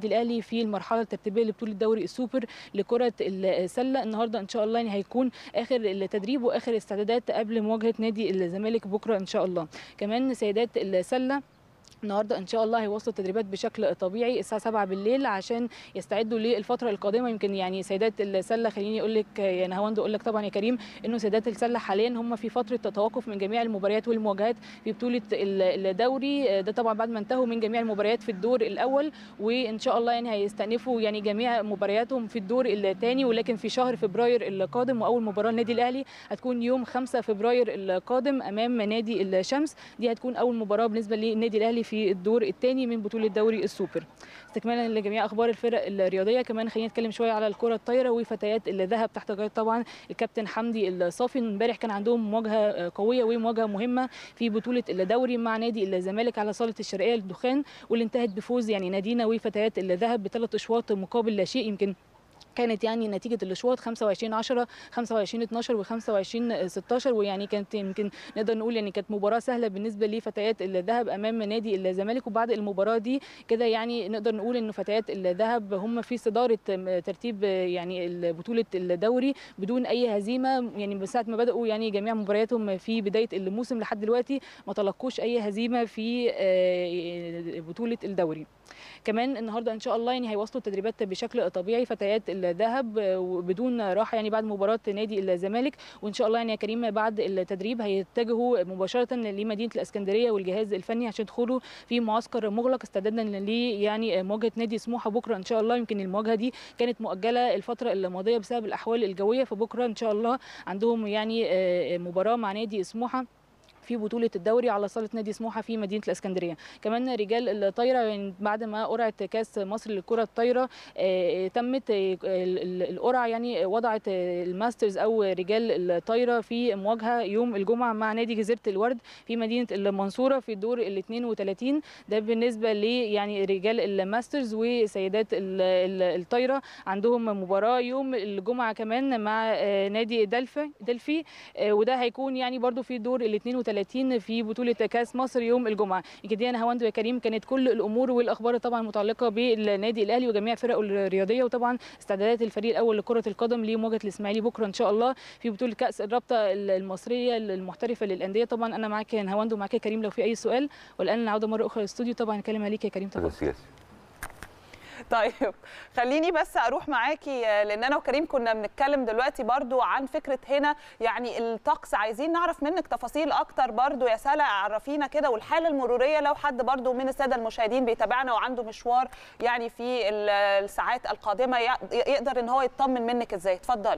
في المرحله الترتيبيه لبطوله دوري السوبر لكره السله. النهارده ان شاء الله يعني هيكون اخر التدريب واخر استعدادات قبل مواجهه نادي الزمالك بكره ان شاء الله. كمان سيدات السله النهارده ان شاء الله هيواصلوا التدريبات بشكل طبيعي الساعه 7 بالليل عشان يستعدوا للفتره القادمه. يمكن يعني سيدات السله خليني اقول لك يا نهاوند اقول لك طبعا يا كريم انه سيدات السله حاليا هم في فتره توقف من جميع المباريات والمواجهات في بطوله الدوري ده طبعا بعد ما انتهوا من جميع المباريات في الدور الاول، وان شاء الله يعني هيستأنفوا يعني جميع مبارياتهم في الدور الثاني، ولكن في شهر فبراير القادم. واول مباراه للنادي الاهلي هتكون يوم 5 فبراير القادم امام نادي الشمس، دي هتكون اول مباراه بالنسبه للنادي الاهلي في الدور الثاني من بطوله دوري السوبر. استكمالا لجميع اخبار الفرق الرياضيه كمان خلينا نتكلم شويه على الكره الطايره وفتيات الذهب تحت قياده طبعا الكابتن حمدي الصافي. امبارح كان عندهم مواجهه قويه ومواجهه مهمه في بطوله الدوري مع نادي الزمالك على صاله الشرقيه للدخان، واللي انتهت بفوز يعني نادينا وفتيات الذهب بثلاث اشواط مقابل لا شيء. يمكن كانت يعني نتيجه الاشواط 25-10 25-12 و25-16، ويعني كانت يمكن نقدر نقول يعني كانت مباراه سهله بالنسبه لفتيات الذهب امام نادي الزمالك. وبعد المباراه دي كده يعني نقدر نقول انه فتيات الذهب هم في صداره ترتيب يعني بطوله الدوري بدون اي هزيمه، يعني من ساعه ما بداوا يعني جميع مبارياتهم في بدايه الموسم لحد دلوقتي ما تلقوش اي هزيمه في بطوله الدوري. كمان النهارده ان شاء الله يعني هيواصلوا التدريبات بشكل طبيعي فتيات الذهب بدون راحه يعني بعد مباراه نادي الزمالك، وان شاء الله يعني يا كريم بعد التدريب هيتجهوا مباشره لمدينه الاسكندريه والجهاز الفني عشان يدخلوا في معسكر مغلق استعدادا يعني مواجهه نادي سموحه بكره ان شاء الله. يمكن المواجهه دي كانت مؤجله الفتره الماضيه بسبب الاحوال الجويه، فبكره ان شاء الله عندهم يعني مباراه مع نادي سموحه في بطوله الدوري على صاله نادي سموحه في مدينه الاسكندريه. كمان رجال الطايره يعني بعد ما قرعه كاس مصر للكره الطايره تمت القرعه يعني وضعت الماسترز او رجال الطايره في مواجهه يوم الجمعه مع نادي جزيره الورد في مدينه المنصوره في الدور ال 32. ده بالنسبه لي يعني رجال الماسترز. وسيدات الطايره عندهم مباراه يوم الجمعه كمان مع نادي دلفي وده هيكون يعني برضو في الدور ال 32 في بطوله كاس مصر يوم الجمعه. كده انا هوند يا كريم كانت كل الامور والاخبار طبعا متعلقه بالنادي الاهلي وجميع فرقه الرياضيه، وطبعا استعدادات الفريق الاول لكره القدم لمواجهه الاسماعيلي بكره ان شاء الله في بطوله كاس الرابطه المصريه المحترفه للانديه. طبعا انا معاك يا هوند ومعاك يا كريم لو في اي سؤال، والان نعود مره اخرى للاستوديو. طبعا كلمه ليك يا كريم تفضل. طيب خليني بس اروح معاكي لان انا وكريم كنا بنتكلم دلوقتي برضو عن فكره هنا يعني الطقس، عايزين نعرف منك تفاصيل اكتر برضو يا سلا، عرفينا كده والحاله المروريه لو حد برضو من الساده المشاهدين بيتابعنا وعنده مشوار يعني في الساعات القادمه يقدر ان هو يطمن منك ازاي. اتفضلي.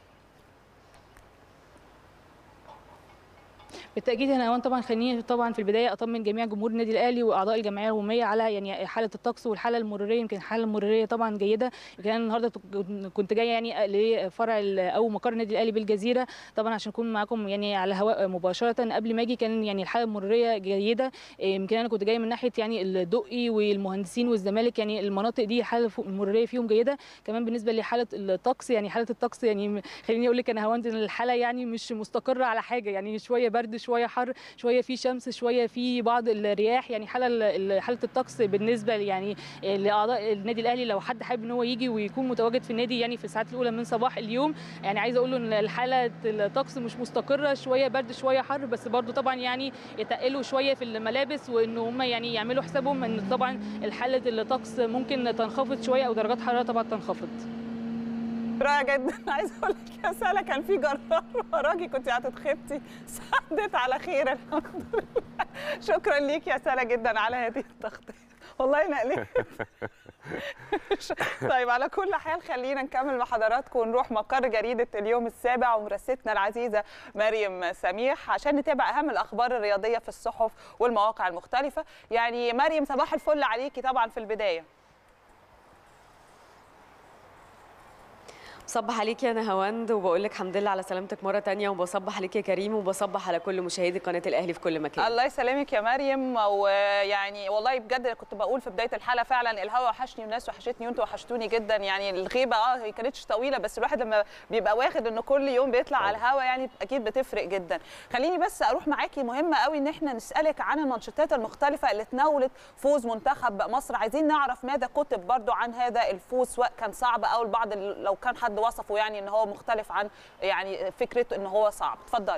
بالتاكيد هنا اوان طبعا خليني طبعا في البدايه اطمن جميع جمهور النادي الاهلي واعضاء الجمعيه العموميه على يعني حاله الطقس والحاله المروريه. يمكن الحاله المروريه طبعا جيده. يمكن انا النهارده كنت جايه يعني لفرع او مقر النادي الاهلي بالجزيره طبعا عشان اكون معاكم يعني على الهواء مباشره. قبل ما اجي كان يعني الحاله المروريه جيده. يمكن انا كنت جايه من ناحيه يعني الدقي والمهندسين والزمالك، يعني المناطق دي الحاله المروريه فيهم جيده. كمان بالنسبه لحاله الطقس يعني حاله الطقس يعني خليني اقول لك انا هوند ان الحاله يعني مش مستقره على حاجه، يعني شويه برد شويه حر شويه في شمس شويه في بعض الرياح. يعني حاله الطقس بالنسبه يعني لاعضاء النادي الاهلي لو حد حابب ان هو يجي ويكون متواجد في النادي يعني في الساعات الاولى من صباح اليوم، يعني عايزه اقول له ان الحاله الطقس مش مستقره، شويه برد شويه حر، بس برضو طبعا يعني يتقلوا شويه في الملابس وان هم يعني يعملوا حسابهم ان طبعا الحاله الطقس ممكن تنخفض شويه او درجات حراره طبعا تنخفض. رائع جدا. عايزه اقول لك يا سلا كان في جرار وراكي كنت هتتخبطي، سدت على خير الحمد لله. شكرا ليك يا سلا جدا على هذه التغطيه، والله نقلت. طيب على كل حال خلينا نكمل مع حضراتكم ونروح مقر جريده اليوم السابع ومرستنا العزيزه مريم سميح عشان نتابع اهم الاخبار الرياضيه في الصحف والمواقع المختلفه. يعني مريم صباح الفل عليكي طبعا في البدايه. بصبح عليك يا نهاوند وبقول لك الحمد لله على سلامتك مره ثانيه، وبصبح عليك يا كريم، وبصبح على كل مشاهدي قناه الاهلي في كل مكان. الله يسلمك يا مريم. ويعني والله بجد كنت بقول في بدايه الحلقه فعلا الهوا وحشني والناس وحشتني وانتوا وحشتوني جدا. يعني الغيبه هي كانتش طويله، بس الواحد لما بيبقى واخد انه كل يوم بيطلع على الهوا يعني اكيد بتفرق جدا. خليني بس اروح معاكي، مهمه قوي ان احنا نسالك عن المانشيتات المختلفه اللي تناولت فوز منتخب مصر. عايزين نعرف ماذا كتب برضو عن هذا الفوز، سواء كان صعب او البعض لو كان حد وصفه يعني ان هو مختلف عن يعني فكرته ان هو صعب. اتفضلي.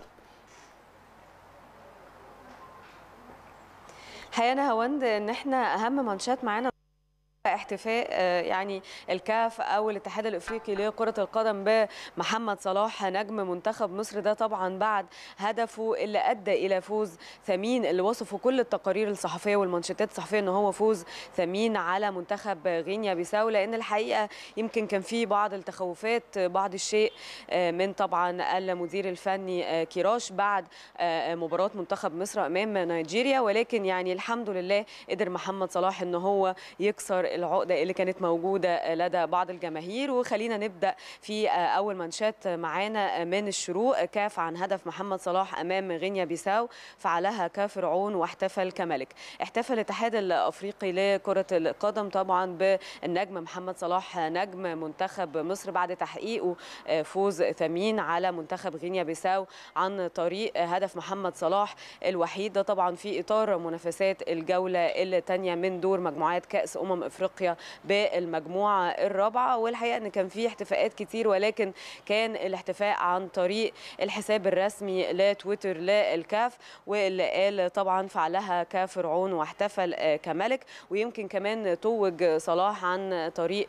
الحقيقه نهاوند ان احنا اهم مانشات معانا احتفاء يعني الكاف او الاتحاد الافريقي لكره القدم بمحمد صلاح نجم منتخب مصر. ده طبعا بعد هدفه اللي ادى الى فوز ثمين، اللي وصفه كل التقارير الصحفيه والمانشيتات الصحفيه ان هو فوز ثمين على منتخب غينيا بيساو. لان الحقيقه يمكن كان في بعض التخوفات، بعض الشيء من طبعا المدير الفني كيروش بعد مباراه منتخب مصر امام نيجيريا، ولكن يعني الحمد لله قدر محمد صلاح ان هو يكسر العقده اللي كانت موجوده لدى بعض الجماهير. وخلينا نبدا في اول مانشات معانا من الشروق. كاف عن هدف محمد صلاح امام غينيا بيساو، فعلها كفرعون واحتفل كملك. احتفل الاتحاد الافريقي لكره القدم طبعا بالنجم محمد صلاح نجم منتخب مصر بعد تحقيقه فوز ثمين على منتخب غينيا بيساو عن طريق هدف محمد صلاح الوحيد. ده طبعا في اطار منافسات الجوله الثانيه من دور مجموعات كاس افريقيا بالمجموعه الرابعه. والحقيقه ان كان في احتفاءات كتير، ولكن كان الاحتفاء عن طريق الحساب الرسمي لتويتر للكاف، واللي قال طبعا فعلها كفرعون واحتفل كملك. ويمكن كمان توج صلاح عن طريق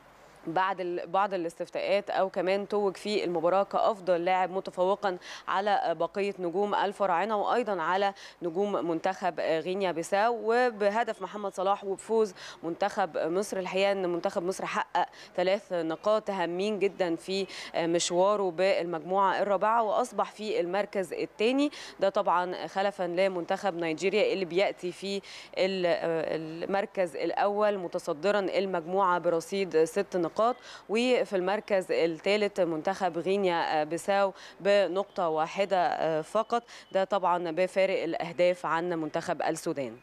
بعض الاستفتاءات او كمان توج في المباراه كافضل لاعب متفوقا على بقيه نجوم الفراعنه وايضا على نجوم منتخب غينيا بيساو. وبهدف محمد صلاح وبفوز منتخب مصر، الحقيقه ان منتخب مصر حقق 3 نقاط هامين جدا في مشواره بالمجموعه الرابعه، واصبح في المركز الثاني. ده طبعا خلفا لمنتخب نيجيريا اللي بياتي في المركز الاول متصدرا المجموعه برصيد 6 نقاط. وفي المركز الثالث منتخب غينيا بيساو بنقطة واحدة فقط. ده طبعا بفارق الأهداف عن منتخب السودان.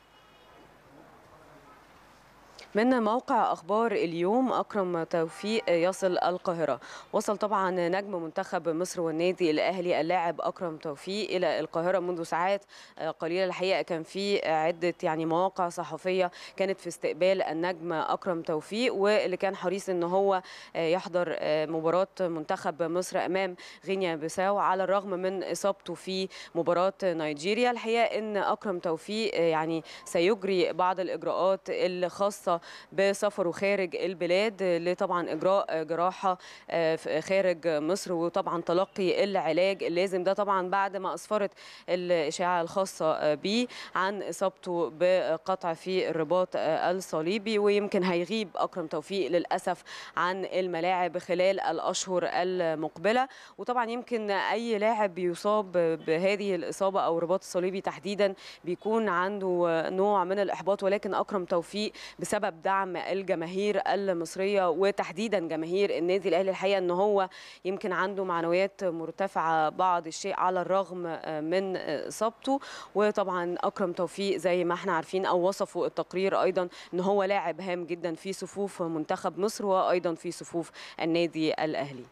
من موقع أخبار اليوم، أكرم توفيق يصل القاهرة. وصل طبعا نجم منتخب مصر والنادي الأهلي اللاعب أكرم توفيق إلى القاهرة منذ ساعات قليلة. الحقيقة كان في عدة يعني مواقع صحفية كانت في استقبال النجم أكرم توفيق، واللي كان حريص أنه هو يحضر مباراة منتخب مصر أمام غينيا بيساو على الرغم من إصابته في مباراة نيجيريا. الحقيقة أن أكرم توفيق يعني سيجري بعض الإجراءات الخاصة بسفره خارج البلاد لطبعا اجراء جراحه خارج مصر، وطبعا تلقي العلاج اللازم. ده طبعا بعد ما اسفرت الاشاعه الخاصه به عن اصابته بقطع في الرباط الصليبي، ويمكن هيغيب اكرم توفيق للاسف عن الملاعب خلال الاشهر المقبله. وطبعا يمكن اي لاعب بيصاب بهذه الاصابه او الرباط الصليبي تحديدا بيكون عنده نوع من الاحباط، ولكن اكرم توفيق بسبب دعم الجماهير المصريه وتحديدا جماهير النادي الاهلي، الحقيقه ان هو يمكن عنده معنويات مرتفعه بعض الشيء على الرغم من اصابته. وطبعا اكرم توفيق زي ما احنا عارفين او وصفوا التقرير ايضا ان هو لاعب هام جدا في صفوف منتخب مصر وايضا في صفوف النادي الاهلي.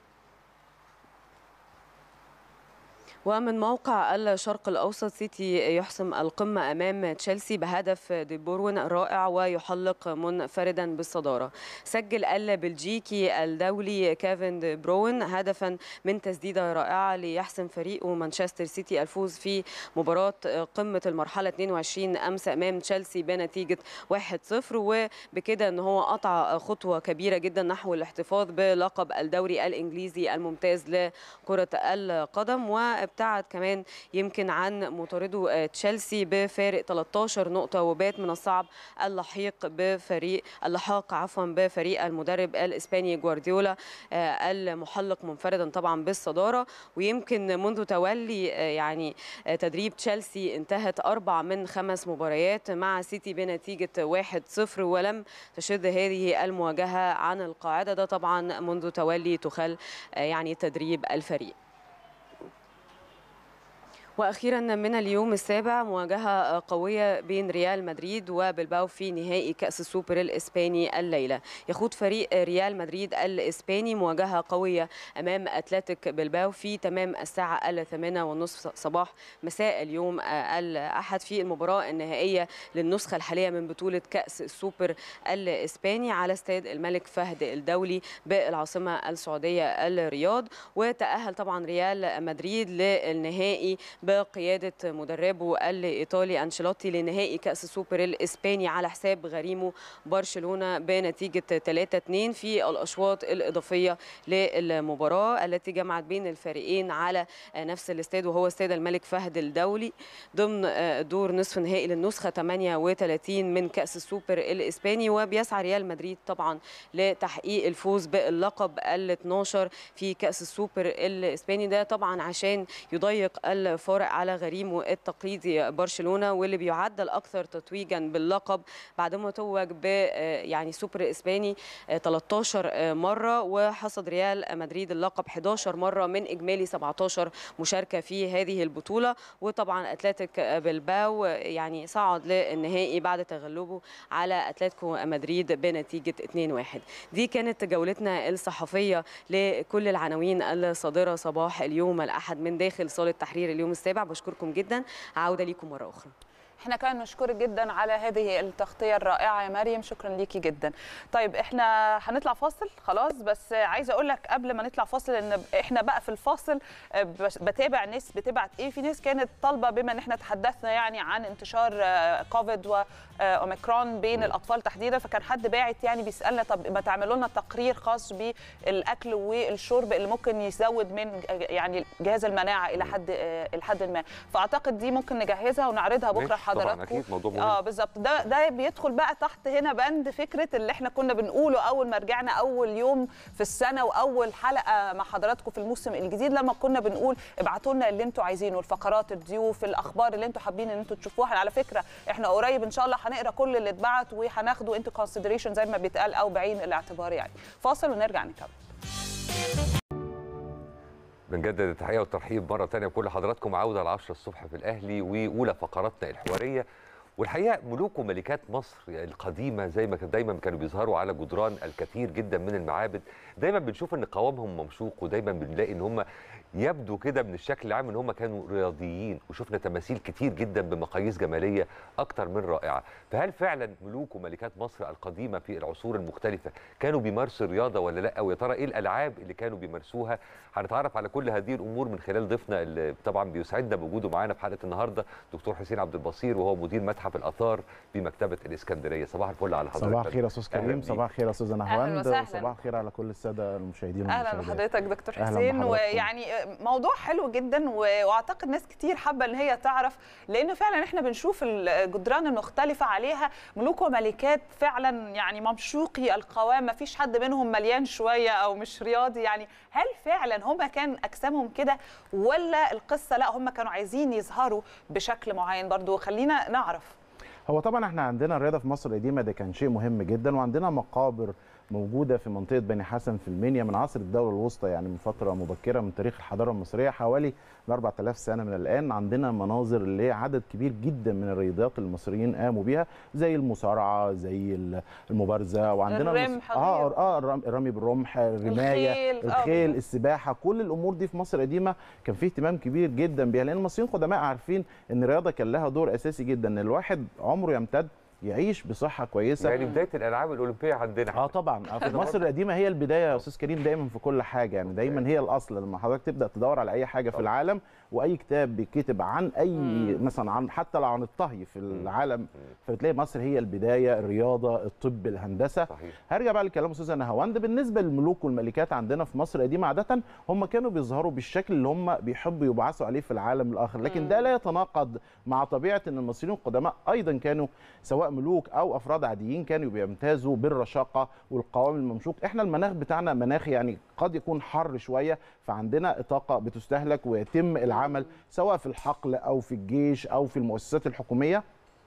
ومن موقع الشرق الأوسط، سيتي يحسم القمة أمام تشيلسي بهدف دي بروين رائع ويحلق منفردا بالصدارة. سجل البلجيكي الدولي كيفن دي بروين هدفا من تسديدة رائعة ليحسم فريقه مانشستر سيتي الفوز في مباراة قمة المرحلة 22 أمس أمام تشيلسي بنتيجة 1-0، وبكده أنه هو قطع خطوة كبيرة جدا نحو الاحتفاظ بلقب الدوري الإنجليزي الممتاز لكرة القدم. وابتعد كمان يمكن عن مطارده تشيلسي بفارق 13 نقطة، وبات من الصعب اللحاق بفريق المدرب الإسباني جوارديولا المحلق منفردا طبعا بالصدارة. ويمكن منذ تولي يعني تدريب تشيلسي انتهت 4 من 5 مباريات مع سيتي بنتيجة 1-0، ولم تشد هذه المواجهة عن القاعدة، ده طبعا منذ تولي توخيل يعني تدريب الفريق. واخيرا من اليوم السابع مواجهه قويه بين ريال مدريد وبلباو في نهائي كاس السوبر الاسباني الليله. يخوض فريق ريال مدريد الاسباني مواجهه قويه امام اتلتيك بلباو في تمام الساعه 8:30 صباح مساء اليوم الاحد في المباراه النهائيه للنسخه الحاليه من بطوله كاس السوبر الاسباني على استاد الملك فهد الدولي بالعاصمه السعوديه الرياض. وتاهل طبعا ريال مدريد للنهائي بقيادة مدربه الإيطالي أنشيلوتي لنهائي كأس السوبر الإسباني على حساب غريمه برشلونة بنتيجة 3-2 في الأشواط الإضافية للمباراة التي جمعت بين الفريقين على نفس الاستاد وهو استاد الملك فهد الدولي ضمن دور نصف نهائي للنسخة 38 من كأس السوبر الإسباني. وبيسعى ريال مدريد طبعا لتحقيق الفوز باللقب ال12 في كأس السوبر الإسباني، ده طبعا عشان يضيق الفارق على غريمه التقليدي برشلونة واللي بيعد الأكثر تتويجا باللقب بعدما توج ب يعني سوبر إسباني 13 مرة، وحصد ريال مدريد اللقب 11 مرة من إجمالي 17 مشاركة في هذه البطولة. وطبعا أتلتيك بلباو يعني صعد للنهائي بعد تغلبه على أتلتيكو مدريد بنتيجة 2-1. دي كانت جولتنا الصحفية لكل العناوين الصادرة صباح اليوم الأحد من داخل صالة تحرير اليوم السابع. بشكركم جدا، عودة ليكم مرة أخرى. احنا كمان نشكرك جدا على هذه التغطيه الرائعه يا مريم، شكرا ليكي جدا. طيب احنا هنطلع فاصل خلاص، بس عايزه اقول لك قبل ما نطلع فاصل ان احنا بقى في الفاصل بتابع ناس بتبعت ايه. في ناس كانت طالبه بما ان احنا تحدثنا يعني عن انتشار كوفيد واوميكرون بين الاطفال تحديدا، فكان حد باعت يعني بيسالنا طب ما تعملوا لنا تقرير خاص بالاكل والشرب اللي ممكن يزود من يعني جهاز المناعه الى حد ما، فاعتقد دي ممكن نجهزها ونعرضها بكره حضراتكم. اكيد موضوع مهم. بالظبط، ده بيدخل بقى تحت هنا بند فكره اللي احنا كنا بنقوله اول ما رجعنا اول يوم في السنه واول حلقه مع حضراتكم في الموسم الجديد، لما كنا بنقول ابعتوا لنا اللي انتوا عايزينه، الفقرات، الضيوف، الاخبار اللي انتوا حابين ان انتوا تشوفوها. على فكره احنا قريب ان شاء الله هنقرا كل اللي اتبعت وهناخده انتوا كونسيدريشن زي ما بيتقال او بعين الاعتبار. يعني فاصل ونرجع نكمل. بنجدد التحيه والترحيب مره ثانيه بكل حضراتكم. عوده ل10 الصبح في الاهلي واولى فقراتنا الحواريه. والحقيقه ملوك وملكات مصر القديمه زي ما دايما كانوا بيظهروا على جدران الكثير جدا من المعابد، دايما بنشوف ان قوامهم ممشوق، ودايما بنلاقي ان هم يبدو كده من الشكل العام ان هم كانوا رياضيين، وشفنا تماثيل كتير جدا بمقاييس جماليه اكتر من رائعه. فهل فعلا ملوك وملكات مصر القديمه في العصور المختلفه كانوا بيمارسوا الرياضه ولا لا؟ ويا ترى ايه الالعاب اللي كانوا بيمارسوها؟ هنتعرف على كل هذه الامور من خلال ضيفنا اللي طبعا بيسعدنا بوجوده معانا في حلقه النهارده، دكتور حسين عبد البصير، وهو مدير متحف الاثار بمكتبه الاسكندريه. صباح الفل على حضرتك. صباح الخير يا استاذ كريم، صباح الخير يا استاذ نهاوند، وصباح الخير على كل الساده المشاهدين. اهلا بحضرتك دكتور حسين. ويعني موضوع حلو جدا، واعتقد ناس كتير حابه ان هي تعرف، لان فعلا احنا بنشوف الجدران المختلفه عليها ملوك وملكات فعلا يعني ممشوقي القوام، ما فيش حد منهم مليان شويه او مش رياضي. يعني هل فعلا هم كان اجسامهم كده ولا القصه لا هم كانوا عايزين يظهروا بشكل معين؟ برضو خلينا نعرف. هو طبعا احنا عندنا الرياضه في مصر القديمه ده كان شيء مهم جدا، وعندنا مقابر موجوده في منطقه بني حسن في المنيا من عصر الدوله الوسطى، يعني من فتره مبكره من تاريخ الحضاره المصريه حوالي 4000 سنه من الان. عندنا مناظر لعدد كبير جدا من الرياضيات المصريين قاموا بيها زي المصارعه، زي المبارزه، وعندنا الرمح الرمي بالرمح، الرمايه، الخيل، السباحه. كل الامور دي في مصر القديمه كان فيه اهتمام كبير جدا بيها، لان المصريين القدماء عارفين ان الرياضه كان لها دور اساسي جدا ان الواحد عمره يمتد يعيش بصحه كويسه. يعني بدايه الالعاب الاولمبيه عندنا طبعا في مصر القديمه هي البدايه يا استاذ كريم، دايما في كل حاجه، يعني دايما هي الاصل. لما حضرتك تبدا تدور على اي حاجه في العالم واي كتاب بيتكتب عن اي مثلا عن حتى لو عن الطهي في العالم، فبتلاقي مصر هي البدايه، الرياضه، الطب، الهندسه. صحيح. هرجع بقى لكلام استاذه نهاوند. بالنسبه للملوك والملكات عندنا في مصر القديمه عاده هم كانوا بيظهروا بالشكل اللي هم بيحبوا يبعثوا عليه في العالم الاخر، لكن ده لا يتناقض مع طبيعه ان المصريين القدماء ايضا كانوا سواء ملوك او افراد عاديين كانوا بيمتازوا بالرشاقه والقوام الممشوق. احنا المناخ بتاعنا مناخ يعني قد يكون حر شويه، فعندنا طاقه بتستهلك ويتم العمل سواء في الحقل او في الجيش او في المؤسسات الحكوميه،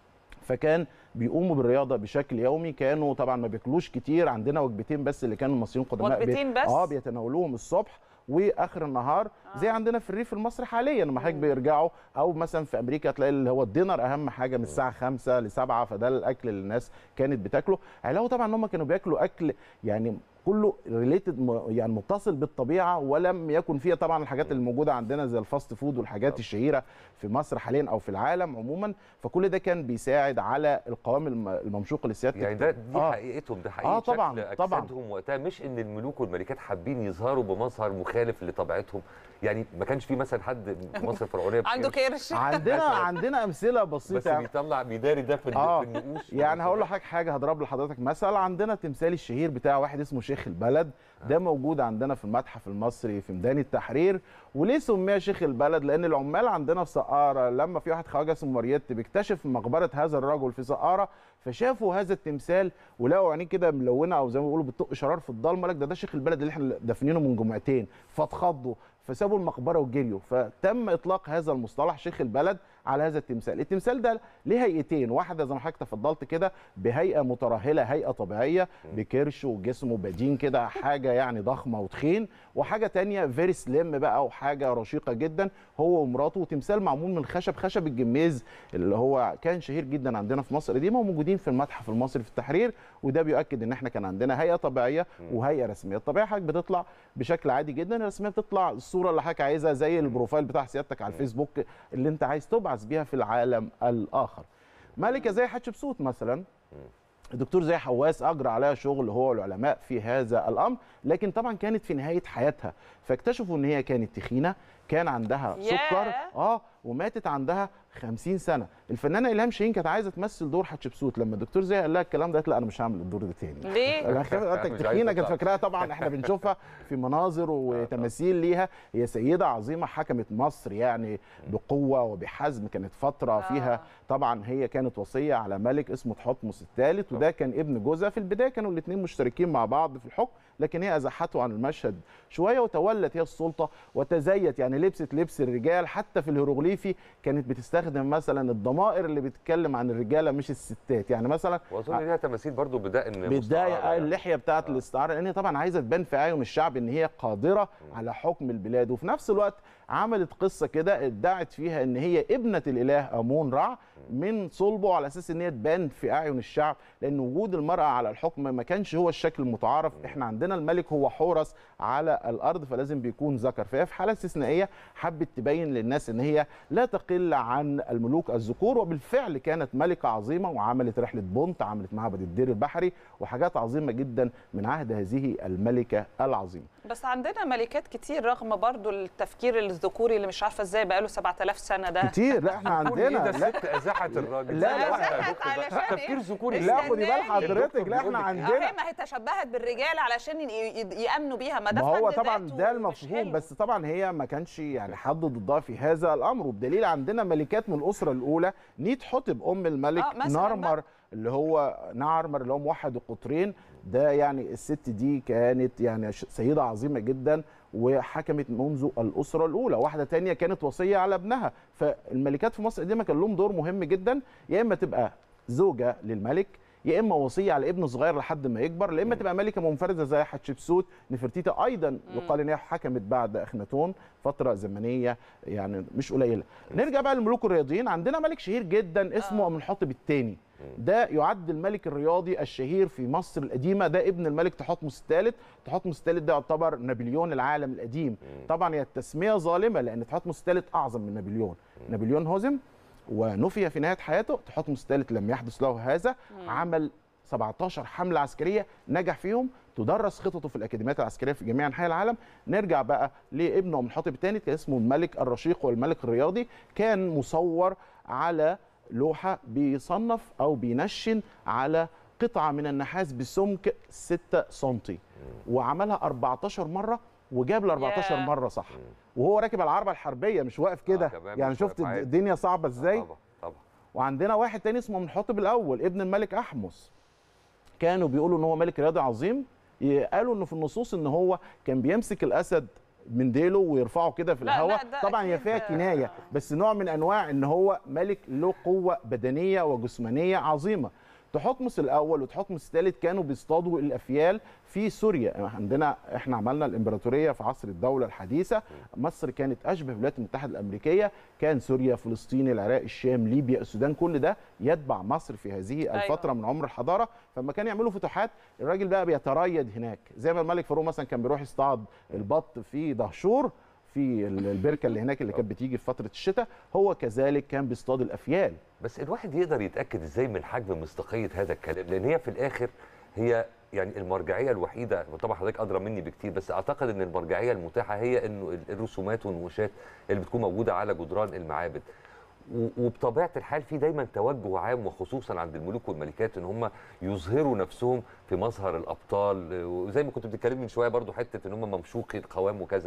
فكان بيقوموا بالرياضه بشكل يومي. كانوا طبعا ما بياكلوش كتير، عندنا وجبتين بس اللي كانوا المصريين القدماء وجبتين بس بيتناولوهم الصبح واخر النهار، زي عندنا في الريف المصري حاليا لما حضرتك بيرجعوا، او مثلا في امريكا تلاقي اللي هو الدينر اهم حاجه من الساعه 5 ل 7، فده الاكل اللي الناس كانت بتاكله. علاوه طبعا ان هم كانوا بياكلوا اكل يعني كله ريليتد، يعني متصل بالطبيعه، ولم يكن فيها طبعا الحاجات اللي موجوده عندنا زي الفاست فود والحاجات الشهيره في مصر حاليا او في العالم عموما. فكل ده كان بيساعد على القوام الممشوق لسيادتك. يعني دي حقيقتهم، ده حقيقه طبعا شكل اجسادهم وقتها، مش ان الملوك والملكات حابين يظهروا بمظهر مخالف لطبيعتهم. يعني ما كانش في مثلا حد في مصر الفرعونيه عنده كرش. عندنا امثله بسيطه، بس بيطلع بيداري ده في النقوش. يعني هقول لحضرتك حاجه، هضرب لحضرتك مثل. عندنا تمثال الشهير بتاع واحد اسمه شيخ البلد، ده موجود عندنا في المتحف المصري في ميدان التحرير. وليه سمي شيخ البلد؟ لان العمال عندنا في سقاره لما في واحد خواجه اسمه مريت بيكتشف مقبره هذا الرجل في سقاره، فشافوا هذا التمثال ولقوا عينيه كده ملونه او زي ما بيقولوا بتطق شرار في الضلمه، لك ده شيخ البلد اللي احنا دافنينه من جمعتين، فاتخضوا فسابوا المقبره وجريوا، فتم اطلاق هذا المصطلح شيخ البلد على هذا التمثال. التمثال ده ليه هيئتين، واحده زي ما حضرتك تفضلت كده بهيئه مترهله، هيئه طبيعيه بكرش وجسمه بدين كده، حاجه يعني ضخمه وتخين، وحاجه ثانيه فيري سليم بقى وحاجه رشيقه جدا هو ومراته، وتمثال معمول من خشب الجميز اللي هو كان شهير جدا عندنا في مصر القديمه وموجودين في المتحف المصري في التحرير. وده بيؤكد ان احنا كان عندنا هيئه طبيعيه وهيئه رسميه. الطبيعيه حضرتك بتطلع بشكل عادي جدا، الرسميه بتطلع الصوره اللي حضرتك عايزها زي البروفايل بتاع سيادتك على الفيسبوك اللي انت عايز تبعث بيها في العالم الاخر. ملكه زي حتشبسوت مثلا، الدكتور زي حواس اجرى عليها شغل هو والعلماء في هذا الامر، لكن طبعا كانت في نهايه حياتها، فاكتشفوا ان هي كانت تخينه، كان عندها سكر وماتت عندها 50 سنه. الفنانه الهام شاهين كانت عايزه تمثل دور حتشبسوت، لما الدكتور زي قال لها الكلام ده قالت لا انا مش هعمل الدور ده تاني. ليه؟ تخينه كانت فاكراها، طبعا احنا بنشوفها في مناظر وتماثيل ليها، هي سيده عظيمه حكمت مصر يعني بقوه وبحزم، كانت فتره فيها طبعا هي كانت وصيه على ملك اسمه تحتمس الثالث، وده كان ابن جوزها. في البدايه كانوا الاثنين مشتركين مع بعض في الحكم، لكن هي ازاحته عن المشهد شويه وتولت هي السلطه وتزيت، يعني لبست لبس الرجال. حتى في الهيروغليفي كانت بتستخدم مثلا الضمائر اللي بتتكلم عن الرجاله مش الستات، يعني مثلا واظن ليها تماثيل برضو بدقن بدايه اللحيه بتاعت الاستعاره، لان هي طبعا عايزه تبان في اعين الشعب ان هي قادره على حكم البلاد. وفي نفس الوقت عملت قصه كده ادعت فيها ان هي ابنه الاله امون رع من صلبه، على اساس ان هي تبان في اعين الشعب، لان وجود المراه على الحكم ما كانش هو الشكل المتعارف. احنا عندنا الملك هو حورس على الارض، فلازم بيكون ذكر. فهي في حاله استثنائيه حبت تبين للناس ان هي لا تقل عن الملوك الذكور، وبالفعل كانت ملكه عظيمه وعملت رحله بونت، عملت معبد الدير البحري وحاجات عظيمه جدا من عهد هذه الملكه العظيمه. بس عندنا ملكات كتير رغم برضو التفكير الذكوري اللي مش عارفه ازاي بقاله 7000 سنه ده كتير. لا احنا عندنا الست ازاحت الراجل، لا تفكير ذكوري. لا خدي بال حضرتك، لا احنا عندنا ما هي تشبهت بالرجال علشان يامنوا بيها، ما ده هو طبعا ده المفهوم، بس طبعا هي ما كانش يعني حد ضدها في هذا الامر. وبدليل عندنا ملكات من الاسره الاولى، نيت حتب ام الملك نارمر اللي هو نعرمر اللي هو موحد القطرين، ده يعني الست دي كانت يعني سيده عظيمه جدا وحكمت منذ الاسره الاولى. واحده تانية كانت وصيه على ابنها. فالملكات في مصر القديمه كان لهم دور مهم جدا، يا اما تبقى زوجه للملك، يا اما وصيه على ابن صغير لحد ما يكبر، يا اما تبقى ملكه منفرده زي حتشبسوت. نفرتيتي ايضا يقال ان هي حكمت بعد اخناتون فتره زمنيه يعني مش قليله. نرجع بقى للملوك الرياضيين، عندنا ملك شهير جدا اسمه امنحتب الثاني، ده يعد الملك الرياضي الشهير في مصر القديمه، ده ابن الملك تحتمس الثالث. تحتمس الثالث ده يعتبر نابليون العالم القديم. طبعا هي التسميه ظالمه لان تحتمس الثالث اعظم من نابليون. نابليون هزم ونفي في نهايه حياته، تحتمس الثالث لم يحدث له هذا. عمل 17 حمله عسكريه نجح فيهم، تدرس خططه في الاكاديميات العسكريه في جميع انحاء العالم. نرجع بقى لابنه أمنحتب الثاني، كان اسمه الملك الرشيق والملك الرياضي، كان مصور على لوحه بيصنف او بينشن على قطعه من النحاس بسمك 6 سم، وعملها 14 مره وجاب ال 14 مره صح، وهو راكب العربه الحربيه مش واقف كده. يعني شفت الدنيا صعبه ازاي؟ طبعا طبعا. وعندنا واحد تاني اسمه أمنحتب الاول ابن الملك احمس، كانوا بيقولوا ان هو ملك رياضي عظيم. قالوا انه في النصوص ان هو كان بيمسك الاسد من ديله ويرفعه كده في الهواء. طبعا هي فيها كنايه، بس نوع من انواع ان هو ملك له قوه بدنيه وجسمانيه عظيمه. تحتمس الاول وتحتمس الثالث كانوا بيصطادوا الافيال في سوريا. احنا عملنا الامبراطوريه في عصر الدوله الحديثه، مصر كانت اشبه بالولايات المتحده الامريكيه، كان سوريا، فلسطين، العراق، الشام، ليبيا، السودان، كل ده يتبع مصر في هذه الفتره من عمر الحضاره. فلما كانوا يعملوا فتوحات الراجل بقى بيتريد هناك، زي ما الملك فاروق مثلا كان بيروح يصطاد البط في دهشور في البركه اللي هناك اللي كانت بتيجي في فتره الشتاء، هو كذلك كان بيصطاد الافيال. بس الواحد يقدر يتاكد ازاي من حجم مصداقيه هذا الكلام؟ لان هي في الاخر هي يعني المرجعيه الوحيده، طبعا حضرتك ادرى مني بكتير، بس اعتقد ان المرجعيه المتاحه هي انه الرسومات والنقوشات اللي بتكون موجوده على جدران المعابد. وبطبيعه الحال في دايما توجه عام وخصوصا عند الملوك والملكات ان هم يظهروا نفسهم في مظهر الابطال، وزي ما كنت بتتكلم من شويه برضو حته ان هم ممشوقي القوام وكذا.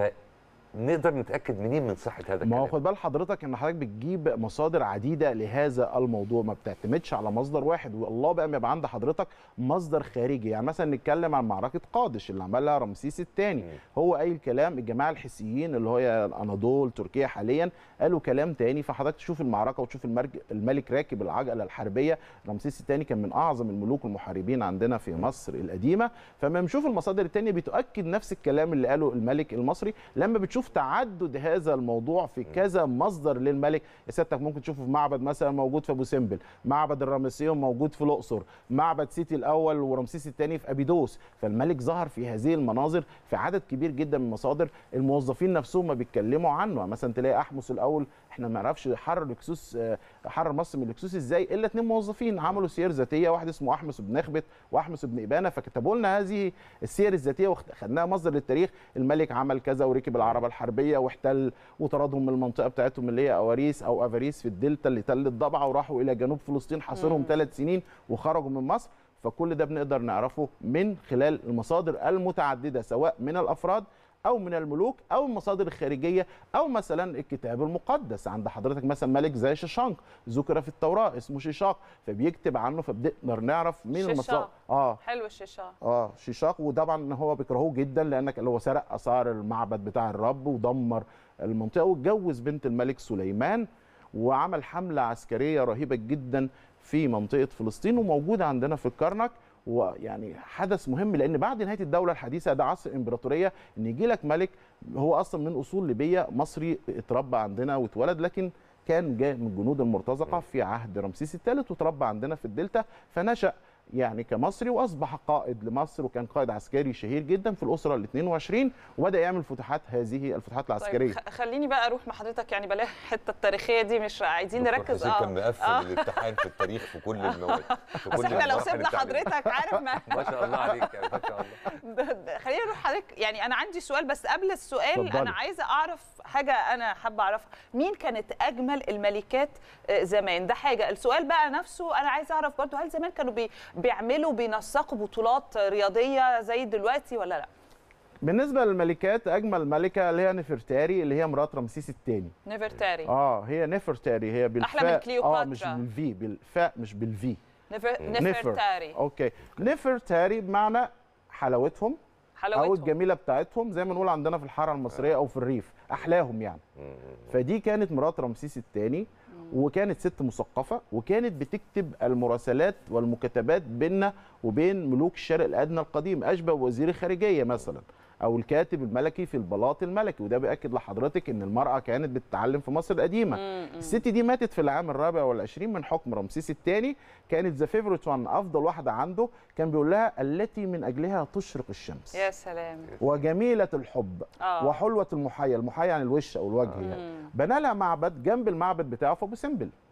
نقدر نتاكد منين من صحه هذا الكلام؟ ما هو خد بال حضرتك ان حضرتك بتجيب مصادر عديده لهذا الموضوع، ما بتعتمدش على مصدر واحد، والله بقى ما يبقى عند حضرتك مصدر خارجي. يعني مثلا نتكلم عن معركه قادش اللي عملها رمسيس الثاني، هو قايل كلام، الجماعه الحيثيين اللي هي الاناضول تركيا حاليا قالوا كلام تاني. فحضرتك تشوف المعركه وتشوف الملك راكب العجله الحربيه. رمسيس الثاني كان من اعظم الملوك المحاربين عندنا في مصر القديمه. فلما بنشوف المصادر الثانيه بتؤكد نفس الكلام اللي قاله الملك المصري. لما بتشوف تعدد هذا الموضوع في كذا مصدر للملك، يا سيادتك ممكن تشوفه في معبد مثلا موجود في ابو سمبل، معبد الرمسيوم موجود في الاقصر، معبد سيتي الاول ورمسيس الثاني في ابيدوس. فالملك ظهر في هذه المناظر في عدد كبير جدا من المصادر. الموظفين نفسهم ما بيتكلموا عنه. مثلا تلاقي احمس الاول احنا ما نعرفش حرر الهكسوس، حرر مصر من الهكسوس ازاي الا 2 موظفين عملوا سير ذاتيه، واحد اسمه احمس بن نخبت واحمس بن ابانه، فكتبوا لنا هذه السير الذاتيه وخدناها مصدر للتاريخ. الملك عمل كذا وركب العربه الحربيه واحتل وطردهم من المنطقه بتاعتهم اللي هي اواريس او افاريس في الدلتا اللي تل الضبعه، وراحوا الى جنوب فلسطين حاصرهم 3 سنين وخرجوا من مصر. فكل ده بنقدر نعرفه من خلال المصادر المتعدده سواء من الافراد او من الملوك او المصادر الخارجيه او مثلا الكتاب المقدس. عند حضرتك مثلا ملك زي شيشانق ذكر في التوراه اسمه شيشاق، فبيكتب عنه فبنقدر نعرف من المصادر. حلو الشيشاق. شيشاق. وطبعا هو بيكرهوه جدا لانك اللي هو سرق اثار المعبد بتاع الرب ودمر المنطقه واتجوز بنت الملك سليمان وعمل حمله عسكريه رهيبه جدا في منطقه فلسطين وموجوده عندنا في الكرنك. ويعني حدث مهم لان بعد نهايه الدوله الحديثه ده عصر الامبراطوريه، ان يجي لك ملك هو اصلا من اصول ليبيه مصري اتربى عندنا واتولد، لكن كان جاي من الجنود المرتزقه في عهد رمسيس الثالث وتربى عندنا في الدلتا، فنشأ يعني كمصري واصبح قائد لمصر وكان قائد عسكري شهير جدا في الاسره ال 22 وبدا يعمل هذه الفتوحات العسكريه. طيب خليني بقى اروح مع حضرتك، يعني بلاش الحته التاريخيه دي، مش عايزين نركز. كان مقفل الامتحان في التاريخ في كل المواد. بس احنا لو سيبنا حضرتك عارف ما شاء الله عليك يعني ما شاء الله. خلينا نروح حضرتك، يعني انا عندي سؤال بس قبل السؤال انا عايزه اعرف حاجه انا حابه اعرفها، مين كانت اجمل الملكات زمان؟ ده حاجه. السؤال بقى نفسه انا عايزه اعرف برضو، هل زمان كانوا بيعملوا بينسقوا بطولات رياضيه زي دلوقتي ولا لا؟ بالنسبه للملكات اجمل ملكه اللي هي نفرتاري اللي هي مرات رمسيس الثاني. نفرتاري هي نفرتاري، هي بالفاء احلى من كليوباترا. مش بالفي، بالفاء مش بالفي. نفرتاري. اوكي. نفرتاري بمعنى حلاوتهم او الجميله بتاعتهم، زي ما نقول عندنا في الحاره المصريه او في الريف احلاهم يعني. فدي كانت مرات رمسيس الثاني وكانت ست مثقفه وكانت بتكتب المراسلات والمكاتبات بيننا وبين ملوك الشرق الادنى القديم، اشبه وزير الخارجيه مثلا او الكاتب الملكي في البلاط الملكي. وده بياكد لحضرتك ان المراه كانت بتتعلم في مصر القديمه. الست دي ماتت في العام 24 من حكم رمسيس الثاني، كانت ذا فيفورت وان، افضل واحده عنده. كان بيقول لها التي من اجلها تشرق الشمس. يا سلام. وجميله الحب وحلوه المحيا، المحيا عن الوش او الوجه يعني. بنى لها معبد جنب المعبد بتاعه في ابو سمبل.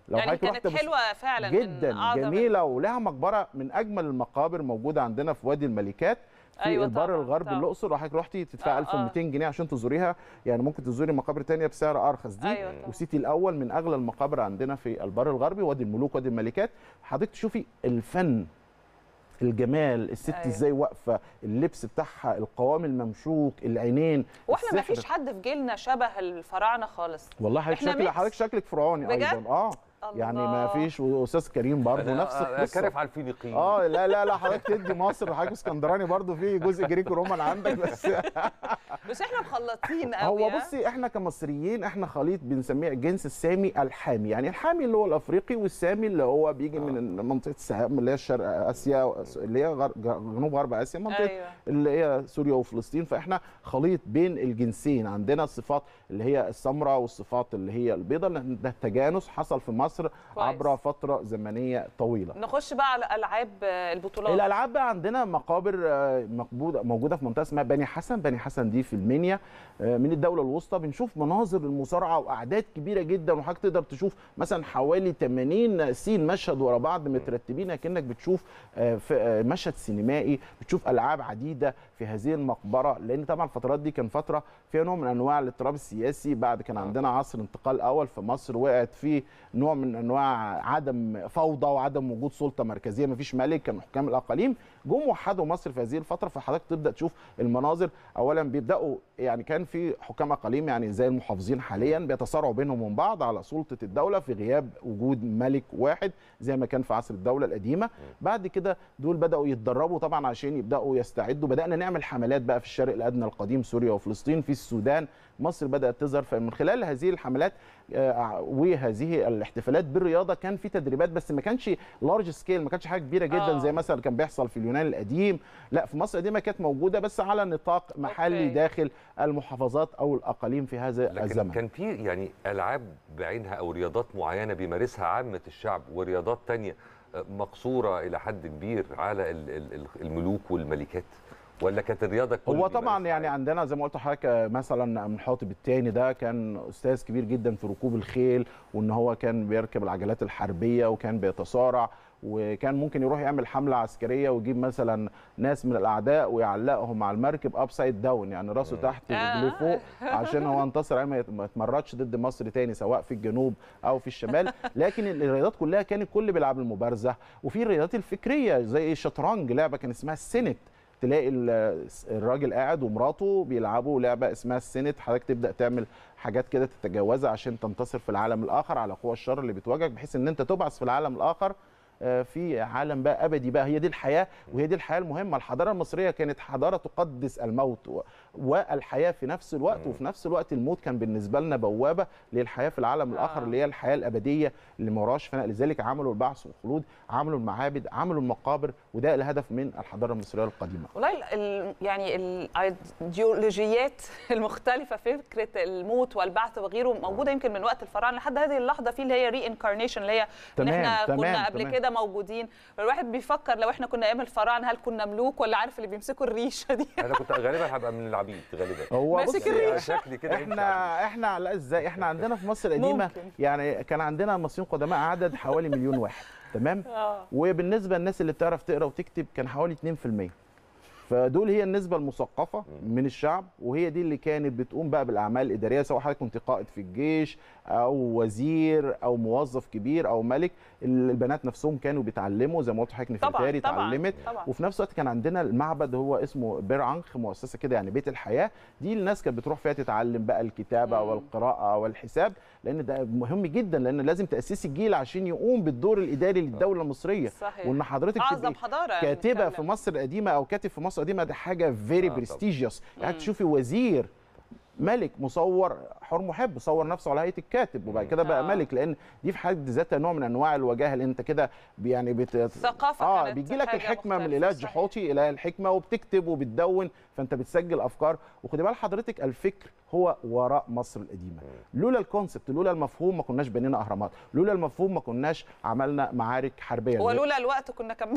لو يعني حضرتك كانت رحت حلوه فعلا جدا جميله، ولها مقبره من اجمل المقابر موجوده عندنا في وادي الملكات في أيوة البر طبعاً، الغربي طبعاً. الاقصر. لو حضرتك رحتي تدفعي 1200 جنيه عشان تزوريها، يعني ممكن تزوري مقابر تانية بسعر ارخص دي. أيوة طبعاً. وسيتي الاول من اغلى المقابر عندنا في البر الغربي، وادي الملوك، وادي الملكات. حضرتك تشوفي الفن، الجمال، الست أيوة. ازاي واقفه، اللبس بتاعها، القوام الممشوق، العينين، واحنا ما السحر. فيش حد في جيلنا شبه الفراعنه خالص. والله حضرتك شكلك فرعوني بجد؟ ايضا. يعني ما فيش. واستاذ كريم برضه نفس القصه. كارف على الفينيقيين. لا حضرتك تدي مصر، حضرتك اسكندراني برضه في جزء جريكو رومان عندك بس احنا مخلطين قوي. هو بصي، احنا كمصريين احنا خليط بنسميه الجنس السامي الحامي. يعني الحامي اللي هو الافريقي، والسامي اللي هو بيجي من منطقه السهام اللي هي شرق اسيا، اللي هي جنوب غرب اسيا، منطقه أيوة. اللي هي سوريا وفلسطين. فاحنا خليط بين الجنسين. عندنا الصفات اللي هي السمراء والصفات اللي هي البيضاء. ده التجانس حصل في مصر كويس. عبر فتره زمنيه طويله. نخش بقى على العاب البطولات. الالعاب بقى عندنا مقابر موجوده في منطقه اسمها بني حسن. بني حسن دي في المنيا من الدوله الوسطى. بنشوف مناظر المصارعه واعداد كبيره جدا، وحضرتك تقدر تشوف مثلا حوالي 80 سين مشهد ورا بعض مترتبين كأنك بتشوف في مشهد سينمائي. بتشوف العاب عديده في هذه المقبره، لان طبعا الفترات دي كان فتره فيها نوع من انواع الاضطراب السياسي. بعد كان عندنا عصر انتقال اول في مصر، وقعت فيه نوع من انواع عدم فوضى وعدم وجود سلطه مركزيه، مفيش ملك، كان حكام الاقاليم جم وحدوا مصر في هذه الفتره. فحضرتك تبدا تشوف المناظر. اولا بيبداوا يعني كان في حكام اقاليم يعني زي المحافظين حاليا بيتصارعوا بينهم وبين بعض على سلطه الدوله في غياب وجود ملك واحد زي ما كان في عصر الدوله القديمه. بعد كده دول بداوا يتدربوا طبعا عشان يبداوا يستعدوا. بدانا نعمل حملات بقى في الشرق الادنى القديم، سوريا وفلسطين، في السودان، مصر بدات تظهر. فمن خلال هذه الحملات وهذه الاحتفالات بالرياضه كان في تدريبات، بس ما كانش لارج سكيل، ما كانش حاجه كبيره جدا زي مثلا كان بيحصل في اليونان القديم. لا، في مصر القديمه كانت موجوده بس على نطاق محلي داخل المحافظات او الاقاليم في هذا الزمن. كان في يعني العاب بعينها او رياضات معينه بيمارسها عامه الشعب، ورياضات تانية مقصوره الى حد كبير على الملوك والملكات، ولا كانت الرياضه كلها؟ هو طبعا يعني عندنا زي ما قلت لحضرتك مثلا من حاطب الثاني ده كان استاذ كبير جدا في ركوب الخيل، وان هو كان بيركب العجلات الحربيه وكان بيتصارع، وكان ممكن يروح يعمل حمله عسكريه ويجيب مثلا ناس من الاعداء ويعلقهم على المركب ابسايد داون، يعني راسه تحت ورجليه فوق، عشان هو انتصر ما يتمردش ضد مصر تاني سواء في الجنوب او في الشمال. لكن الرياضات كلها كان الكل بيلعب المبارزه. وفي الرياضات الفكريه زي الشطرنج، لعبه كان اسمها السنت، تلاقي الراجل قاعد ومراته بيلعبوا لعبه اسمها السنت. حضرتك تبدا تعمل حاجات كده تتجاوزها عشان تنتصر في العالم الاخر على قوى الشر اللي بتواجهك، بحيث ان انت تبعث في العالم الاخر في عالم بقى ابدي بقى. هي دي الحياه، وهي دي الحياه المهمه. الحضاره المصريه كانت حضاره تقدس الموت والحياه في نفس الوقت، وفي نفس الوقت الموت كان بالنسبه لنا بوابه للحياه في العالم الاخر اللي هي الحياه الابديه اللي ما وراش فناء. لذلك عملوا البعث والخلود، عملوا المعابد، عملوا المقابر، وده الهدف من الحضاره المصريه القديمه. والله يعني الايديولوجيات المختلفه، فكره الموت والبعث وغيره موجوده يمكن من وقت الفراعنه لحد هذه اللحظه، في اللي هي ري انكارنيشن اللي هي ان احنا كنا قبل كده موجودين. الواحد بيفكر لو احنا كنا ايام الفراعنه هل كنا ملوك، ولا عارف اللي بيمسكوا الريشه دي؟ انا كنت غالبا هبقى من العبيد غالبا. هو ماسك الريشه شكلي كده. احنا لا ازاي، احنا عندنا في مصر القديمه يعني كان عندنا المصريين القدماء عدد حوالي 1,000,000 واحد، تمام؟ وبالنسبه للناس اللي بتعرف تقرا وتكتب كان حوالي 2%. فدول هي النسبه المثقفه من الشعب، وهي دي اللي كانت بتقوم بقى بالاعمال الاداريه، سواء حضرتك كنت قائد في الجيش او وزير او موظف كبير او ملك. البنات نفسهم كانوا بيتعلموا زي ما قلت لحضرتك، نفرتاري اتعلمت. وفي نفس الوقت كان عندنا المعبد هو اسمه بير عنخ، مؤسسه كده يعني بيت الحياه، دي الناس كانت بتروح فيها تتعلم بقى الكتابه والقراءه والحساب، لان ده مهم جدا، لان لازم تاسيس الجيل عشان يقوم بالدور الاداري للدوله المصريه. صحيح. وان حضرتك اعظم حضاره كاتبه يعني في مصر القديمه او كاتب في مصر القديمه، ده حاجه فيري برستيجيوس. يعني تشوفي وزير ملك مصور حر محب صور نفسه على هيئه الكاتب، وبعد كده بقى ملك، لان دي في حد ذاتها نوع من انواع الوجاهه، لان انت كده يعني الثقافه بيجي لك الحكمه من الاله جحوتي، اله الحكمه، وبتكتب وبتدون، فانت بتسجل افكار. وخدي بال حضرتك الفكر هو وراء مصر القديمه. لولا الكونسبت، لولا المفهوم ما كناش بنينا اهرامات، لولا المفهوم ما كناش عملنا معارك حربيه، ولولا الوقت كنا كملنا.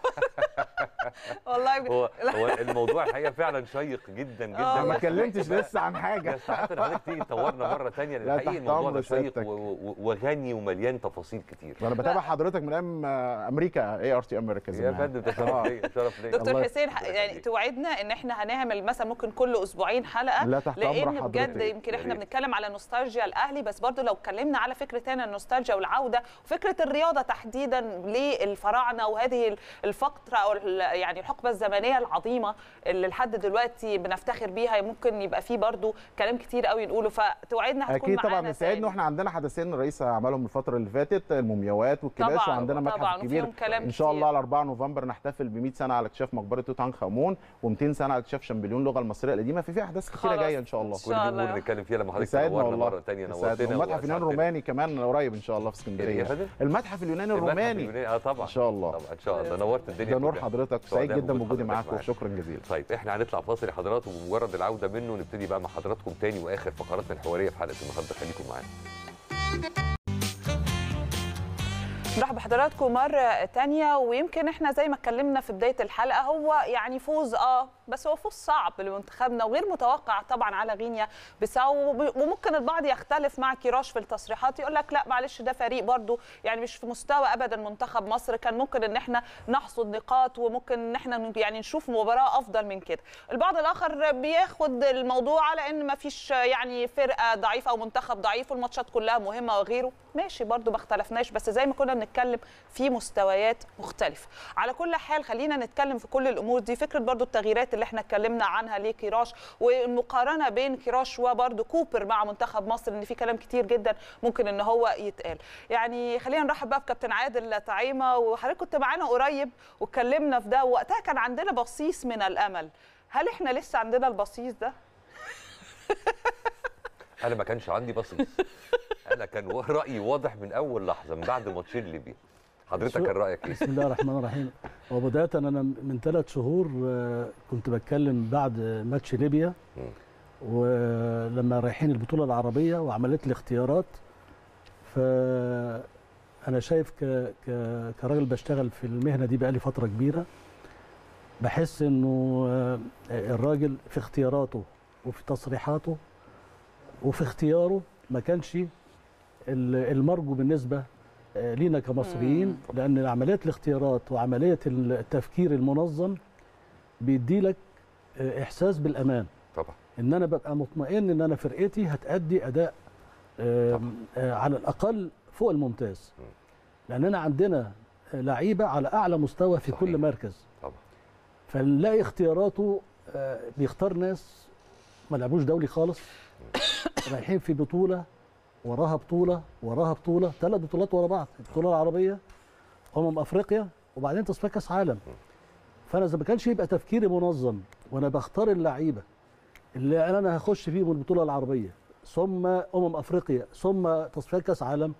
والله هو الموضوع الحقيقه فعلا شيق جدا جدا. ما اتكلمتش لسه عن حاجه. ساعات حضرتك تيجي تنورنا مره ثانيه، لان حقيقي الموضوع ده شيق وغني ومليان تفاصيل كتير. انا بتابع حضرتك من ايام امريكا، ART امريكا يا فندم، ده شرف ليا، شرف ليا. دكتور حسين، يعني توعدنا ان احنا هنعمل مثلا ممكن كل اسبوعين حلقه، لان بجد يمكن احنا بنتكلم على نوستالجيا الاهلي، بس برضو لو اتكلمنا على فكره ثانيه النوستالجيا والعوده وفكره الرياضه تحديدا للفراعنه وهذه الفتره او يعني الحقبه الزمنيه العظيمه اللي لحد دلوقتي بنفتخر بيها، ممكن يبقى فيه برضو كلام كتير قوي نقوله، فتوعدنا هتكون اكيد معانا. طبعا بنساعدنا، واحنا عندنا حدثين الرئيس عملهم الفتره اللي فاتت، المومياوات والكباش، وعندنا متحف كبير ان شاء الله على 4 نوفمبر نحتفل ب 100 سنه على اكتشاف مقبره توت عنخ امون و200 سنه على اكتشاف شامبليون اللغه المصريه القديمه. في احداث كتيره جايه ان شاء الله، كل دي امور نتكلم فيها لما حضرتك تنورنا مره ثانيه. نورتنا. والمتحف اليوناني الروماني كمان قريب ان شاء الله في اسكندريه. المتحف اليوناني الروماني طبعا ان شاء الله، طبعا ان شاء الله. نورت الدنيا، ده نور حضرتك، سعيد جدا بوجودي معاكم وشكرا جزيلا. طيب احنا هنطلع فاصل يا حضرات، وبمجرد العوده منه نبتدي بقى مع حضراتكم تاني واخر فقراتنا الحواريه في حلقه النهارده. خليكم معانا. نرحب بحضراتكم مرة تانية، ويمكن احنا زي ما اتكلمنا في بداية الحلقة، هو يعني فوز بس هو فوز صعب لمنتخبنا وغير متوقع طبعا على غينيا بيساو، وممكن البعض يختلف مع كيروش في التصريحات، يقول لك لا معلش ده فريق برضو يعني مش في مستوى ابدا منتخب مصر، كان ممكن ان احنا نحصد نقاط وممكن ان احنا يعني نشوف مباراة افضل من كده. البعض الاخر بياخد الموضوع على ان ما فيش يعني فرقة ضعيفة او منتخب ضعيف والماتشات كلها مهمة وغيره، ماشي برضو ما اختلفناش، بس زي ما كنا بنتكلم في مستويات مختلفة. على كل حال خلينا نتكلم في كل الامور دي، فكرة برضو التغييرات اللي احنا اتكلمنا عنها لكيروش والمقارنة بين كيروش وبرضو كوبر مع منتخب مصر، ان في كلام كتير جدا ممكن ان هو يتقال. يعني خلينا نرحب بقى بكابتن عادل طعيمة، وحضرتك كنت معانا قريب واتكلمنا في ده، وقتها كان عندنا بصيص من الامل، هل احنا لسه عندنا البصيص ده؟ انا ما كانش عندي بصيص، انا كان رايي واضح من اول لحظه من بعد ماتشين ليبيا. حضرتك كان رايك ايه؟ بسم الله الرحمن الرحيم. وبدايه انا من 3 شهور كنت بتكلم بعد ماتش ليبيا، ولما رايحين البطوله العربيه وعملت لي اختيارات، فانا شايف كراجل بشتغل في المهنه دي بقالي فتره كبيره، بحس انه الراجل في اختياراته وفي تصريحاته وفي اختياره ما كانش المرجو بالنسبه لينا كمصريين، لان عمليه الاختيارات وعمليه التفكير المنظم بيدي لك احساس بالامان. طبعا ان انا ببقى مطمئن ان انا فرقتي هتأدي اداء على الاقل فوق الممتاز، لاننا عندنا لعيبه على اعلى مستوى في كل مركز. طبعا فنلاقي اختياراته بيختار ناس ما لعبوش دولي خالص، رايحين في بطوله وراها بطوله وراها بطوله، 3 بطولات ورا بعض، البطوله العربيه، افريقيا، وبعدين تصفيات كاس عالم. فانا اذا ما كانش يبقى تفكيري منظم وانا بختار اللعيبه اللي انا هخش فيهم البطوله العربيه ثم افريقيا ثم تصفيات كاس عالم،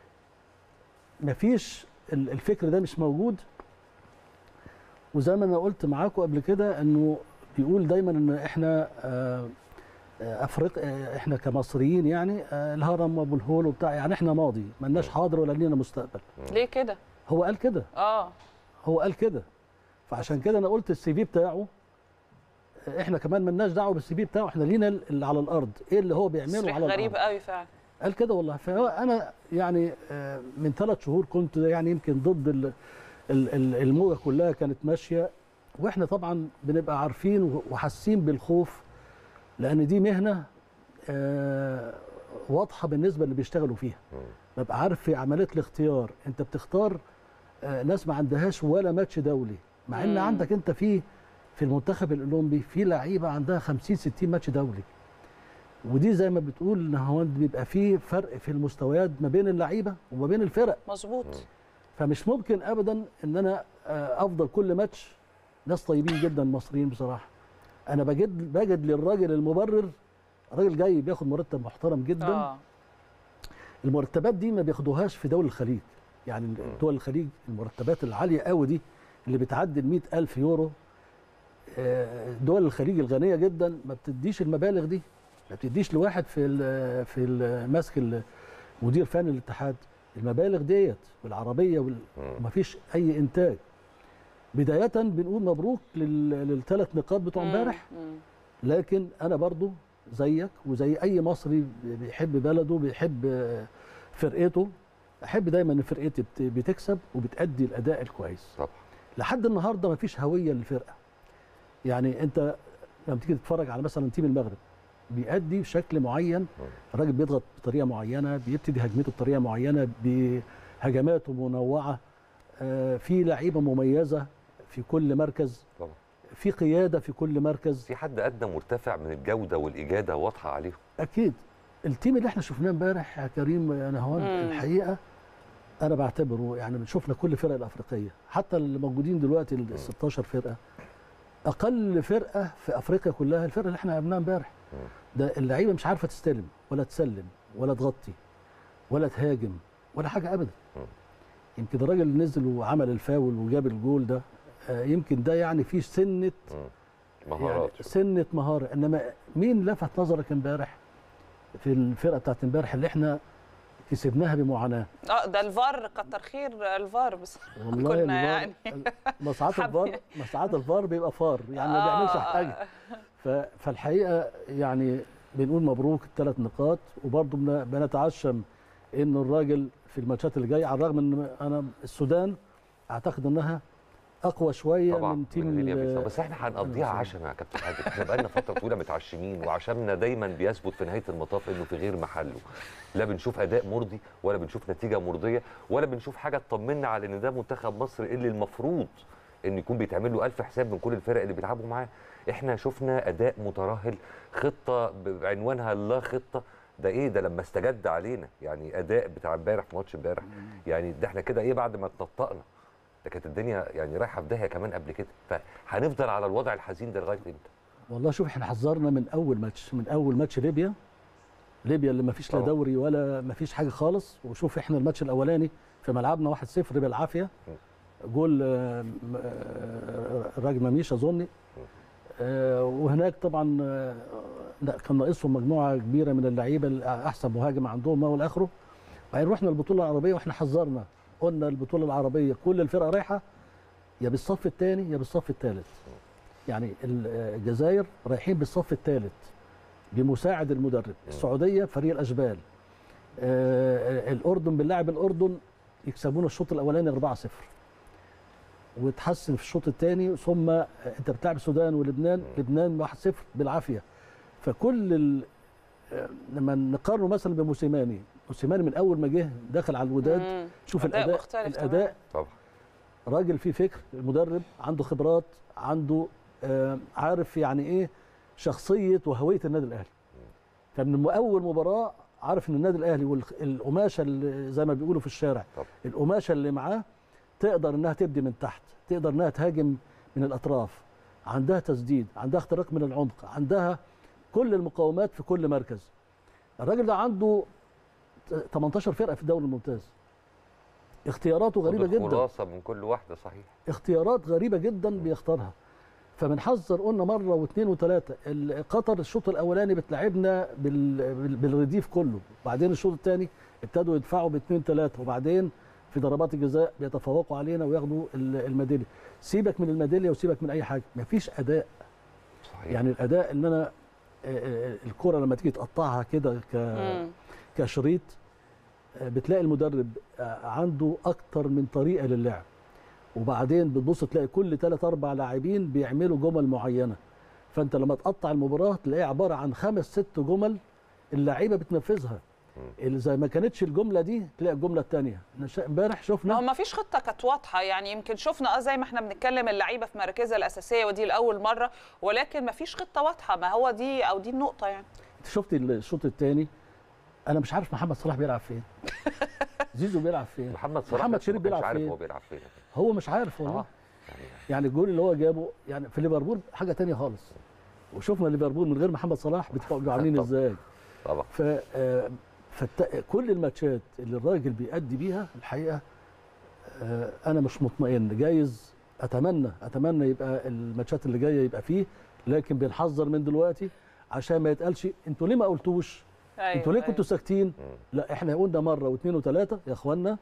مفيش الفكر ده مش موجود. وزي ما انا قلت معاكم قبل كده انه بيقول دايما ان احنا افريقيا، احنا كمصريين يعني الهرم وابو الهول وبتاع، يعني احنا ماضي مالناش حاضر ولا لينا مستقبل. ليه كده؟ هو قال كده. هو قال كده. فعشان كده انا قلت السي في بتاعه احنا كمان مالناش دعوه بالسي في بتاعه، احنا لينا اللي على الارض، ايه اللي هو بيعمله على الارض. غريب قوي فعلا. قال كده والله. فانا يعني من 3 شهور كنت يعني يمكن ضد الموجه كلها كانت ماشيه، واحنا طبعا بنبقى عارفين وحاسين بالخوف، لان دي مهنه واضحه بالنسبه اللي بيشتغلوا فيها. ببقى عارف في عمليه الاختيار انت بتختار ناس ما عندهاش ولا ماتش دولي، مع ان عندك انت في المنتخب الاولمبي في لعيبه عندها 50 60 ماتش دولي، ودي زي ما بتقول ان هو بيبقى في فرق في المستويات ما بين اللعيبه وما بين الفرق. مظبوط. فمش ممكن ابدا ان انا افضل كل ماتش ناس طيبين جدا مصريين بصراحه. انا بجد للراجل المبرر، راجل جاي بياخد مرتب محترم جدا. المرتبات دي ما بياخدوهاش في دول الخليج، يعني دول الخليج المرتبات العاليه قوي دي اللي بتعدي ال 100,000 يورو، دول الخليج الغنيه جدا ما بتديش المبالغ دي، ما بتديش لواحد في ماسك مدير فني الاتحاد المبالغ ديت بالعربيه ومفيش اي انتاج. بدايه بنقول مبروك لل3 نقاط بتوع امبارح، لكن انا برضو زيك وزي اي مصري بيحب بلده بيحب فرقته. احب دايما ان فرقتي بتكسب وبتأدي الاداء الكويس. طبعا. لحد النهارده ما فيش هويه للفرقه. يعني انت لما تيجي تتفرج على مثلا تيم المغرب بيأدي بشكل معين، الراجل بيضغط بطريقه معينه، بيبتدي هجمته بطريقه معينه، بهجماته منوعه، في لعيبه مميزه في كل مركز، طبعا. في قياده في كل مركز، في حد ادنى مرتفع من الجوده والاجاده واضحه عليهم. اكيد. التيم اللي احنا شفناه امبارح يا كريم يا نهوان الحقيقه انا بعتبره يعني شفنا كل الفرق الافريقيه، حتى اللي موجودين دلوقتي ال 16 فرقه، اقل فرقه في افريقيا كلها الفرقه اللي احنا لعبناها امبارح. ده اللعيبه مش عارفه تستلم ولا تسلم ولا تغطي ولا تهاجم ولا حاجه ابدا. يمكن الراجل اللي نزل وعمل الفاول وجاب الجول ده يمكن ده يعني فيه سنه مهارات، يعني سنه مهاره. انما مين لفت نظرك امبارح في الفرقه بتاعت امبارح اللي احنا كسبناها بمعاناه؟ ده الفار، كتر خير الفار بس والله كنا يعني مساعات الفار بيبقى فار يعني ما بيعملش حاجه. فالحقيقه يعني بنقول مبروك ال3 نقاط، وبرضه بنتعشم ان الراجل في الماتشات اللي جايه، على الرغم ان انا السودان اعتقد انها اقوى شويه طبعا من تيم بس احنا هنقضيها عشم يا كابتن عادل. احنا بقالنا فتره طويله متعشمين، وعشمنا دايما بيثبت في نهايه المطاف انه في غير محله. لا بنشوف اداء مرضي ولا بنشوف نتيجه مرضيه ولا بنشوف حاجه تطمنا على ان ده منتخب مصر اللي المفروض ان يكون بيتعمل له 1000 حساب من كل الفرق اللي بيلعبوا معاه. احنا شفنا اداء مترهل، خطه بعنوانها لا خطه. ده ايه ده لما استجد علينا؟ يعني اداء بتاع امبارح، ماتش امبارح، يعني ده احنا كده ايه بعد ما اتنطقنا؟ ده كانت الدنيا يعني رايحه في داهيه كمان قبل كده. فهنفضل على الوضع الحزين ده لغايه امتى؟ والله شوف احنا حذرنا من اول ماتش ليبيا اللي ما فيش لا دوري ولا ما فيش حاجه خالص. وشوف احنا الماتش الاولاني في ملعبنا 1-0 بالعافيه، جول الراجل مميش اظني. وهناك طبعا كان ناقصهم مجموعه كبيره من اللعيبه، احسن مهاجم عندهم ما والى اخره. بعدين رحنا البطوله العربيه واحنا حذرنا، قلنا البطوله العربيه كل الفرق رايحه يا بالصف الثاني يا بالصف الثالث. يعني الجزائر رايحين بالصف الثالث بمساعد المدرب، السعوديه فريق الاشبال، الاردن بنلاعب الاردن يكسبونا الشوط الاولاني 4-0 وتحسن في الشوط الثاني، ثم انت بتلعب السودان ولبنان، لبنان 1-0 بالعافيه. فكل لما نقارنه مثلا بموسيماني من اول ما جه دخل على الوداد، شوف الاداء طبعا راجل فيه فكر، المدرب عنده خبرات، عنده عارف يعني ايه شخصيه وهويه النادي الاهلي. فمن اول مباراه عارف ان النادي الاهلي والقماشه اللي زي ما بيقولوا في الشارع طبعا. القماشه اللي معاه تقدر انها تبدي من تحت، تقدر انها تهاجم من الاطراف، عندها تسديد، عندها اختراق من العمق، عندها كل المقومات في كل مركز. الراجل ده عنده 18 فرقه في الدوري الممتاز، اختياراته غريبه جدا، خلاصه من كل واحده صحيح، اختيارات غريبه جدا بيختارها. فبنحذر قلنا مره واثنين وثلاثه. قطر الشوط الاولاني بتلعبنا بالرديف كله، وبعدين الشوط الثاني ابتدوا يدفعوا باثنين ثلاثه، وبعدين في ضربات الجزاء بيتفوقوا علينا وياخدوا الميداليه. سيبك من الميداليه وسيبك من اي حاجه، مفيش اداء صحيح. يعني الاداء ان انا الكره لما تيجي تقطعها كده كشريط، بتلاقي المدرب عنده اكتر من طريقه للعب، وبعدين بتبص تلاقي كل 3-4 لاعبين بيعملوا جمل معينه. فانت لما تقطع المباراه تلاقيها عباره عن 5-6 جمل اللعيبه بتنفذها. زي ما كانتش الجمله دي تلاقي الجمله الثانيه. امبارح شفنا ما فيش خطه كانت واضحه، يعني يمكن شفنا زي ما احنا بنتكلم اللعيبه في مراكزها الاساسيه ودي لاول مره، ولكن ما فيش خطه واضحه. ما هو دي او دي النقطه. يعني انت شفت الشوط الثاني، انا مش عارف محمد صلاح بيلعب فين، زيزو بيلعب فين، محمد شريف بيلعب فين، هو بيلعب فين، هو مش عارف والله. يعني الجول اللي هو جابه يعني في ليفربول حاجه ثانيه خالص، وشفنا ليفربول من غير محمد صلاح بيبقوا عاملين ازاي طبعا. كل الماتشات اللي الراجل بيأدي بيها الحقيقه انا مش مطمئن. جايز اتمنى يبقى الماتشات اللي جايه يبقى فيه، لكن بنحذر من دلوقتي عشان ما يتقالش انتوا ليه ما قلتوش، انتوا ليه كنتوا ساكتين. لا احنا قلنا مره واثنين وثلاثه يا اخوانا.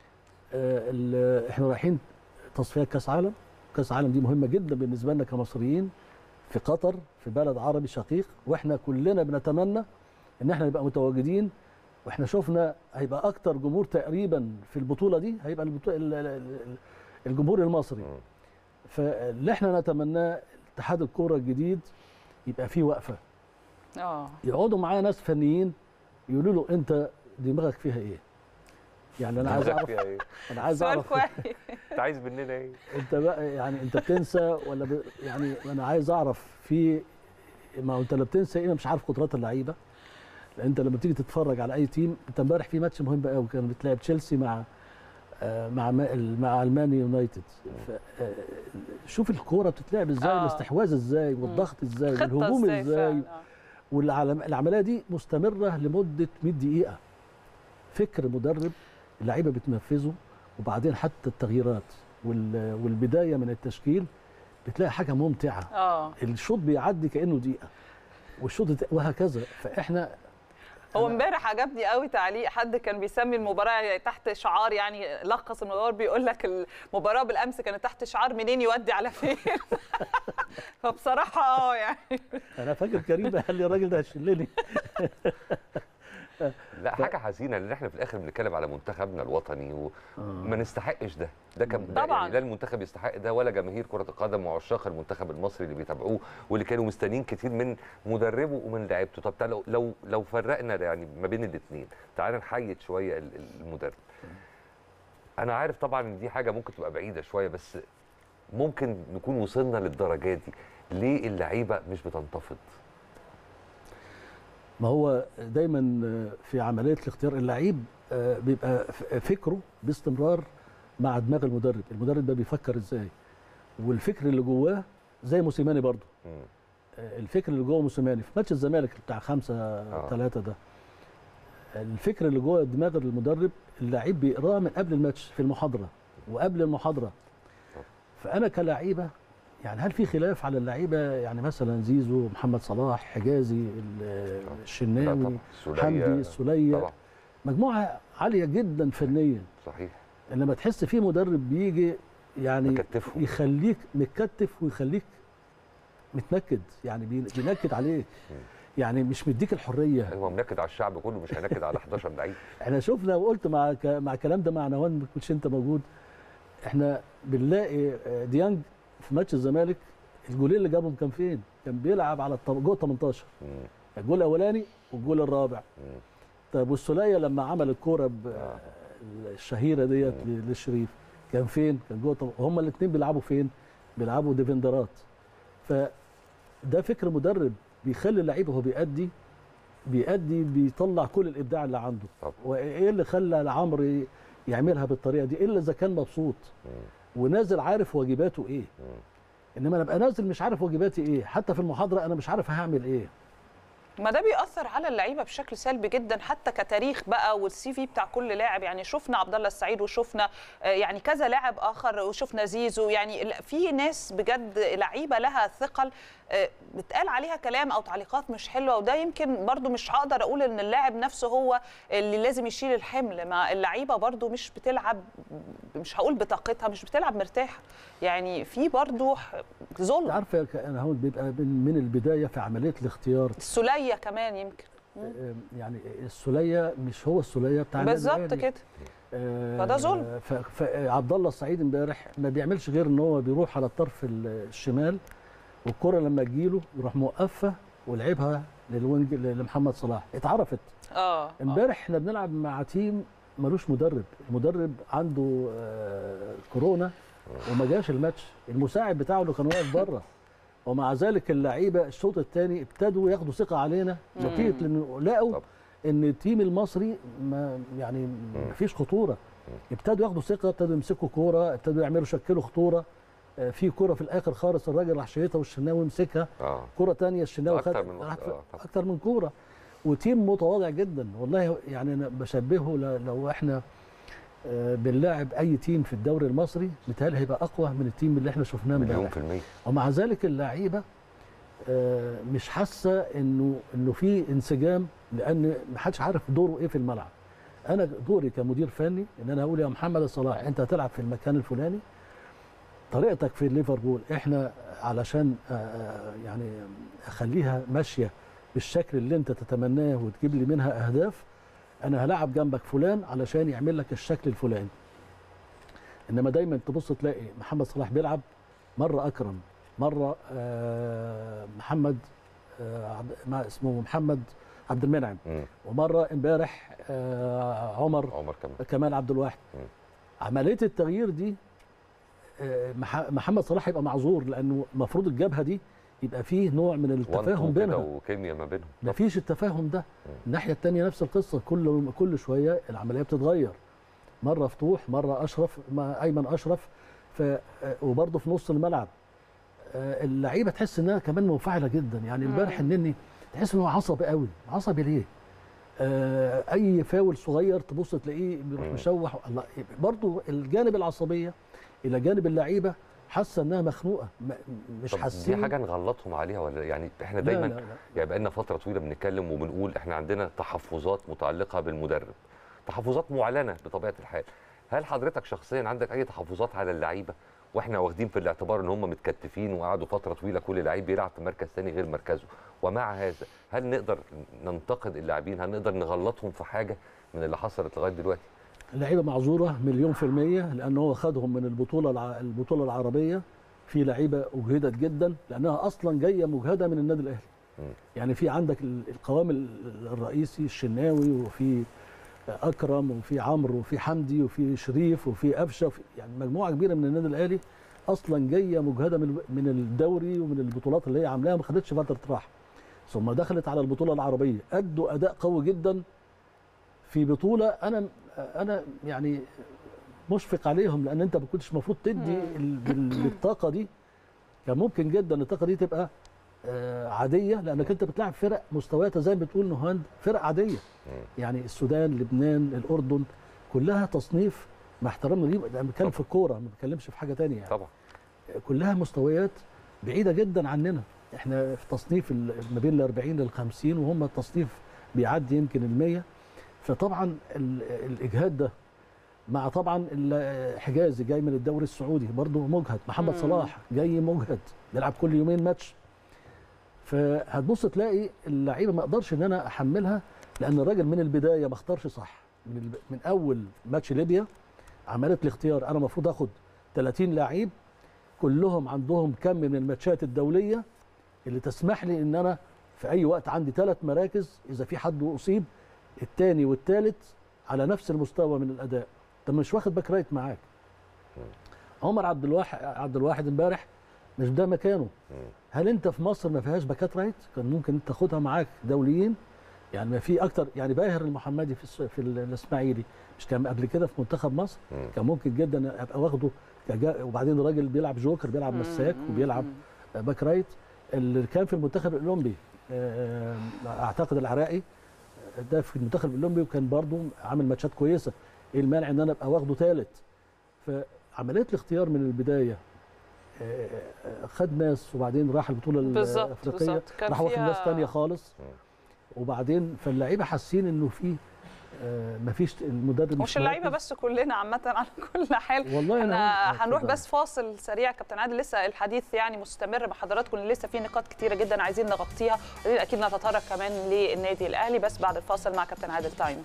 احنا رايحين تصفيات كاس عالم، كاس عالم دي مهمه جدا بالنسبه لنا كمصريين في قطر في بلد عربي شقيق، واحنا كلنا بنتمنى ان احنا نبقى متواجدين. واحنا شفنا هيبقى اكتر جمهور تقريبا في البطوله دي هيبقى الجمهور المصري. فاللي احنا نتمناه اتحاد الكوره الجديد يبقى فيه وقفه. يقعدوا معاه ناس فنيين يقولوا له انت دماغك فيها ايه؟ يعني انا عايز اعرف إيه؟ انا عايز اعرف انت عايز مننا ايه؟ انت بقى يعني انت بتنسى ولا يعني انا عايز اعرف في ما انت لا بتنسى ايه، مش عارف قدرات اللعيبه. لان انت لما تيجي تتفرج على اي تيم، انت امبارح في ماتش مهم قوي كان بتلعب تشيلسي مع المان يونايتد. شوف الكوره بتتلعب ازاي، الاستحواذ ازاي، والضغط ازاي، والهجوم ازاي، والعمليه دي مستمره لمده 100 دقيقه. فكر مدرب اللعيبه بتنفذه، وبعدين حتى التغييرات والبدايه من التشكيل بتلاقي حاجه ممتعه. الشوط بيعدي كانه دقيقه، والشوط وهكذا. فاحنا هو امبارح عجبني قوي تعليق حد كان بيسمي المباراه تحت شعار، يعني لخص الموضوع بيقول لك المباراه بالامس كانت تحت شعار منين يودي على فين. فبصراحه يعني انا فاكر كريم قال لي الراجل ده هيشلني. لا حاجه حزينه، لان احنا في الاخر بنتكلم على منتخبنا الوطني وما نستحقش ده كان طبعا يعني لا المنتخب يستحق ده ولا جماهير كره القدم وعشاق المنتخب المصري اللي بيتابعوه واللي كانوا مستنيين كتير من مدربه ومن لعيبته. طب تعالوا لو فرقنا يعني ما بين الاثنين، تعالى نحيد شويه المدرب. انا عارف طبعا ان دي حاجه ممكن تبقى بعيده شويه، بس ممكن نكون وصلنا للدرجات دي. ليه اللعيبه مش بتنتفض؟ ما هو دايما في عمليه الاختيار اللعيب بيبقى فكره باستمرار مع دماغ المدرب ده بيفكر ازاي، والفكر اللي جواه زي موسيماني برضه. الفكر اللي جوه موسيماني في ماتش الزمالك بتاع 5-3 ده، الفكر اللي جوه دماغ المدرب اللعيب بيقراه من قبل الماتش في المحاضره وقبل المحاضره. فانا كلاعيبه يعني هل في خلاف على اللعيبه؟ يعني مثلا زيزو، محمد صلاح، حجازي، الشناوي، حمدي، السوليه، مجموعه عاليه جدا فنيا. صحيح. انما تحس في مدرب بيجي يعني مكتفه، يخليك متكتف ويخليك متنكد، يعني بينكد عليك، يعني مش مديك الحريه. هو منكد على الشعب كله، مش هينكد على 11 لعيب. احنا شفنا وقلت مع الكلام ده مع نوان، ما كنتش انت موجود. احنا بنلاقي ديانج في ماتش الزمالك الجولين اللي جابهم كان فين؟ كان بيلعب على جوه 18. الجول الاولاني والجول الرابع. طيب والسوليه لما عمل الكوره الشهيره ديت للشريف كان فين؟ كان جوه. هم الاثنين بيلعبوا فين؟ بيلعبوا ديفندرات. فده فكر مدرب بيخلي اللعيب وهو بيأدي بيطلع كل الابداع اللي عنده. وايه اللي خلى عمرو يعملها بالطريقه دي؟ الا اذا كان مبسوط ونازل عارف واجباته ايه. انما انا ابقى نازل مش عارف واجباتي ايه، حتى في المحاضره انا مش عارف هعمل ايه. ما ده بيأثر على اللعيبه بشكل سلبي جدا، حتى كتاريخ بقى والسي في بتاع كل لاعب. يعني شفنا عبد الله السعيد، وشفنا يعني كذا لاعب اخر، وشفنا زيزو. يعني في ناس بجد لعيبه لها ثقل بتقال عليها كلام او تعليقات مش حلوه، وده يمكن برضو مش هقدر اقول ان اللاعب نفسه هو اللي لازم يشيل الحمل. ما اللعيبه برضو مش بتلعب، مش هقول بطاقتها، مش بتلعب مرتاحه. يعني في برضو ظلم. عارفه انا هو بيبقى من البدايه في عمليه الاختيار. السوليه كمان يمكن يعني السوليه مش هو السوليه بتاع بالظبط كده. فده ظلم. فعبد الله السعيد امبارح ما بيعملش غير ان هو بيروح على الطرف الشمال، والكره لما تجيله يروح موقفها ولعبها للوينج لمحمد صلاح. اتعرفت. امبارح احنا بنلعب مع تيم ملوش مدرب، المدرب عنده كورونا وما جاش الماتش، المساعد بتاعه اللي كان واقف بره، ومع ذلك اللعيبه الشوط الثاني ابتدوا ياخدوا ثقه علينا نتيجه لانه لقوا ان التيم المصري ما يعني ما فيش خطوره. ابتدوا ياخدوا ثقه، ابتدوا يمسكوا كوره، ابتدوا يعملوا شكلوا خطوره. في كوره في الاخر خالص الراجل راح شايطها والشناوي مسكها. كوره ثانيه الشناوي خد اكتر من كوره، وتيم متواضع جدا والله. يعني انا بشبهه لو احنا بنلاعب اي تيم في الدوري المصري متهيألي هيبقى اقوى من التيم اللي احنا شفناه امبارح. ومع ذلك اللعيبه مش حاسه انه في انسجام، لان ما حدش عارف دوره ايه في الملعب. انا دوري كمدير فني ان انا اقول يا محمد صلاح انت هتلعب في المكان الفلاني، طريقتك في ليفربول احنا علشان يعني اخليها ماشيه بالشكل اللي انت تتمناه وتجيب لي منها اهداف، انا هلاعب جنبك فلان علشان يعمل لك الشكل الفلاني. انما دايما تبص تلاقي محمد صلاح بيلعب مره اكرم، مره محمد ما اسمه محمد عبد المنعم، ومره امبارح عمر كمال عبد الواحد. عمليه التغيير دي محمد صلاح يبقى معذور، لانه المفروض الجبهه دي يبقى فيه نوع من التفاهم بينها وكيمياء ما بينهم. مفيش التفاهم ده. الناحيه الثانيه نفس القصه، كل شويه العمليه بتتغير، مره فتوح، مره اشرف، ايمن اشرف، وبرضه في نص الملعب اللعيبه تحس انها كمان منفعله جدا. يعني امبارح النني تحس انه عصبي قوي. عصبي ليه؟ اي فاول صغير تبص تلاقيه بيروح مشوح. الله، برضه الجانب العصبيه الى جانب اللعيبه حاسه انها مخنوقه، مش حاسين. دي حاجه نغلطهم عليها ولا يعني احنا دايما لا. يعني بقالنا فتره طويله بنتكلم وبنقول احنا عندنا تحفظات متعلقه بالمدرب، تحفظات معلنه بطبيعه الحال. هل حضرتك شخصيا عندك اي تحفظات على اللعيبه واحنا واخدين في الاعتبار ان هم متكتفين وقعدوا فتره طويله كل لعيب بيلعب في مركز ثاني غير مركزه، ومع هذا هل نقدر ننتقد اللاعبين؟ هل نقدر نغلطهم في حاجه من اللي حصلت لغايه دلوقتي؟ اللعيبه معذوره 100% لان هو خدهم من البطوله العربيه. في لعيبه اجهدت جدا لانها اصلا جايه مجهده من النادي الاهلي. يعني في عندك القوام الرئيسي الشناوي، وفي اكرم، وفي عمرو، وفي حمدي، وفي شريف، وفي قفشه، يعني مجموعه كبيره من النادي الاهلي اصلا جايه مجهده من الدوري ومن البطولات اللي هي عاملاها، ما خدتش فتره راحه. ثم دخلت على البطوله العربيه، ادوا اداء قوي جدا في بطوله انا يعني مشفق عليهم، لان انت ما كنتش المفروض تدي الطاقه دي. كان ممكن جدا الطاقه دي تبقى عاديه، لانك انت بتلعب فرق مستوياتها زي ما بتقول نهاند فرق عاديه. يعني السودان، لبنان، الاردن، كلها تصنيف مع احترامنا ليه، انا بتكلم في الكوره ما بتكلمش في حاجه ثانيه يعني. طبعا كلها مستويات بعيده جدا عننا. احنا في تصنيف ما بين ال 40 لل 50، وهم التصنيف بيعدي يمكن ال 100. فطبعا الاجهاد ده مع طبعا حجازي جاي من الدوري السعودي برضه مجهد، محمد صلاح جاي مجهد بيلعب كل يومين ماتش. فهتبص تلاقي اللعيبه ما اقدرش ان انا احملها، لان الراجل من البدايه ما اختارش صح. من اول ماتش ليبيا عملت الاختيار، انا المفروض اخد 30 لعيب كلهم عندهم كم من الماتشات الدوليه اللي تسمح لي ان انا في اي وقت عندي 3 مراكز، اذا في حد اصيب الثاني والثالث على نفس المستوى من الاداء. انت مش واخد باك رايت معاك. عمر عبد الواحد امبارح مش ده مكانه. هل انت في مصر ما فيهاش باكات رايت؟ كان ممكن انت تاخدها معاك دوليين. يعني ما في اكتر، يعني باهر المحمدي في الاسماعيلي مش كان قبل كده في منتخب مصر؟ كان ممكن جدا ابقى واخده، وبعدين الراجل بيلعب جوكر، بيلعب مساك وبيلعب باك رايت. اللي كان في المنتخب الاولمبي اعتقد العراقي ده في المنتخب الاولمبي، وكان برضه عامل ماتشات كويسه. ايه المانع ان انا ابقى واخده ثالث؟ فعمليه الاختيار من البدايه خد ناس، وبعدين راح البطوله الافريقيه راح واخد ناس ثانيه خالص. وبعدين فاللعيبه حاسين انه في مفيش المدرب، مش اللعيبه بس، كلنا عامه على كل حال. والله انا هنروح بس فاصل سريع كابتن عادل، لسه الحديث يعني مستمر مع حضراتكم، لسه في نقاط كتيره جدا عايزين نغطيها، اكيد نتطرق كمان للنادي الاهلي، بس بعد الفاصل مع كابتن عادل تايم.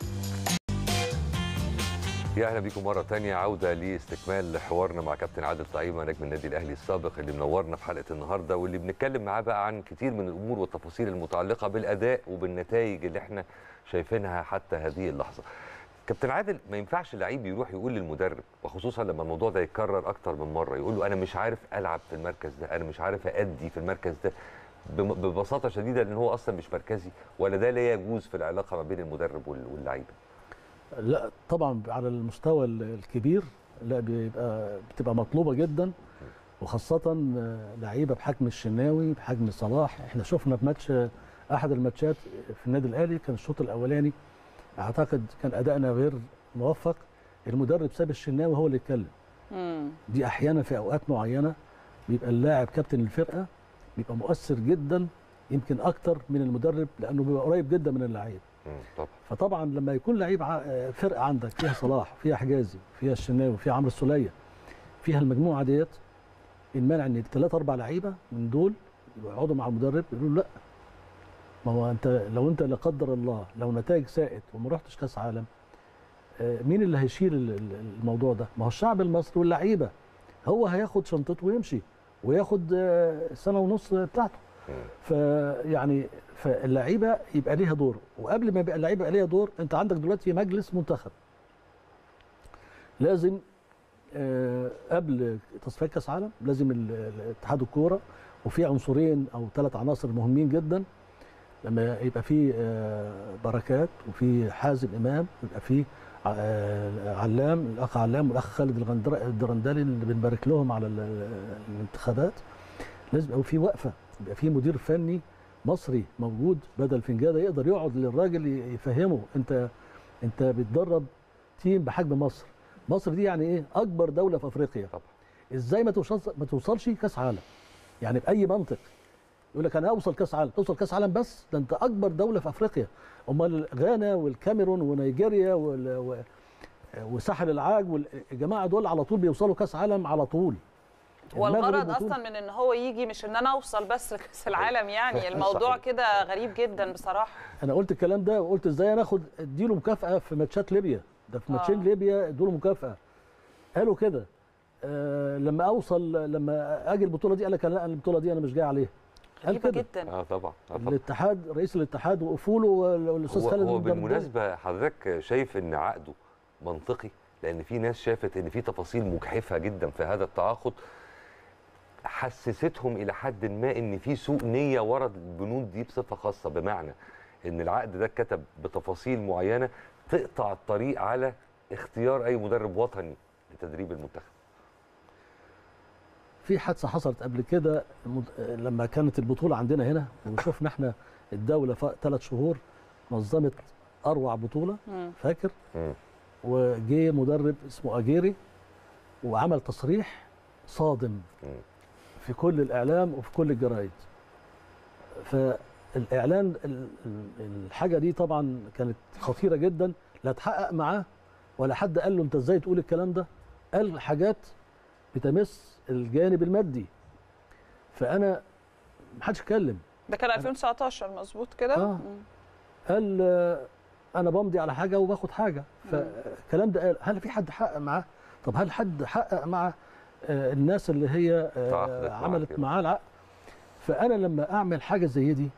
يا اهلا بيكم مره ثانيه، عوده لاستكمال حوارنا مع كابتن عادل طعيمه نجم النادي الاهلي السابق اللي منورنا في حلقه النهارده، واللي بنتكلم معاه بقى عن كتير من الامور والتفاصيل المتعلقه بالاداء وبالنتائج اللي احنا شايفينها حتى هذه اللحظه. كابتن عادل، ما ينفعش اللعيب يروح يقول للمدرب، وخصوصا لما الموضوع ده يتكرر اكتر من مره، يقول له انا مش عارف العب في المركز ده، انا مش عارف ادي في المركز ده، ببساطه شديده لان هو اصلا مش مركزي، ولا ده لا يجوز في العلاقه ما بين المدرب واللعيبه؟ لا طبعا على المستوى الكبير لا بتبقى مطلوبه جدا، وخاصه لعيبه بحجم الشناوي بحجم صلاح. احنا شفنا في ماتش احد الماتشات في النادي الاهلي، كان الشوط الاولاني اعتقد كان ادائنا غير موفق، المدرب ساب الشناوي هو اللي يتكلم. دي احيانا في اوقات معينه بيبقى اللاعب كابتن الفرقه بيبقى مؤثر جدا، يمكن اكتر من المدرب، لانه بيبقى قريب جدا من اللعيب. فطبعا لما يكون لعيب فرقه عندك فيها صلاح، فيها حجازي، فيها الشناوي، فيها عمرو السوليه، فيها المجموعه ديت المانع ان 3 4 لعيبه من دول يقعدوا مع المدرب يقولوا لا، ما هو انت لو انت لا قدر الله لو نتائج ساءت وما رحتش كاس عالم، مين اللي هيشيل الموضوع ده؟ ما هو الشعب المصري واللعيبه. هو هياخد شنطته ويمشي وياخد سنه ونص بتاعته. فيعني فاللعيبه يبقى ليها دور، وقبل ما يبقى اللعيبه يبقى ليها دور انت عندك دلوقتي مجلس منتخب. لازم قبل تصفيات كاس عالم لازم اتحاد الكوره وفي عنصرين او 3 عناصر مهمين جدا، لما يبقى في بركات وفي حازم امام ويبقى في علام، الاخ علام والاخ خالد الدرندلي اللي بنبارك لهم على الانتخابات، لازم يبقى في وقفه، يبقى في مدير فني مصري موجود بدل فنجاده يقدر يقعد للراجل يفهمه انت بتدرب تيم بحجم مصر. مصر دي يعني ايه؟ اكبر دوله في افريقيا. طبعا ازاي ما توصلش كاس عالم؟ يعني باي منطق يقول لك انا اوصل كاس عالم، توصل كاس عالم بس ده انت اكبر دوله في افريقيا. امال غانا والكاميرون ونيجيريا وساحل العاج والجماعه دول على طول بيوصلوا كاس عالم على طول. والغرض اصلا من ان هو يجي مش ان انا اوصل بس لكاس العالم، يعني الموضوع كده غريب جدا بصراحه. انا قلت الكلام ده وقلت ازاي انا اديله مكافاه في ماتشات ليبيا، ده في ماتشين ليبيا ادوا له مكافاه. قالوا كده لما اجي البطوله دي قال لك لا البطوله دي انا مش جاي عليها. غريبه جدا. طبعا. الاتحاد رئيس الاتحاد وقفوا له والاستاذ خالد. هو بالمناسبه حضرتك شايف ان عقده منطقي؟ لان في ناس شافت ان في تفاصيل مجحفه جدا في هذا التعاقد حسستهم الى حد ما ان في سوء نيه ورا البنود دي بصفه خاصه، بمعنى ان العقد ده اتكتب بتفاصيل معينه تقطع الطريق على اختيار اي مدرب وطني لتدريب المنتخب. في حادثه حصلت قبل كده لما كانت البطوله عندنا هنا وشفنا احنا الدوله 3 شهور نظمت اروع بطوله فاكر؟ وجه مدرب اسمه اجيري وعمل تصريح صادم في كل الاعلام وفي كل الجرايد. فالاعلان الحاجه دي طبعا كانت خطيره جدا، لا تحقق معاه ولا حد قال له انت ازاي تقول الكلام ده. قال حاجات بتمس الجانب المادي، فانا ما حدش اتكلم. ده كان 2019 مظبوط كده. قال انا بمضي على حاجه وباخد حاجه، فالكلام ده قال هل في حد حقق معاه؟ طب هل حد حقق مع الناس اللي هي عملت معاه العقد؟ فانا لما اعمل حاجه زي دي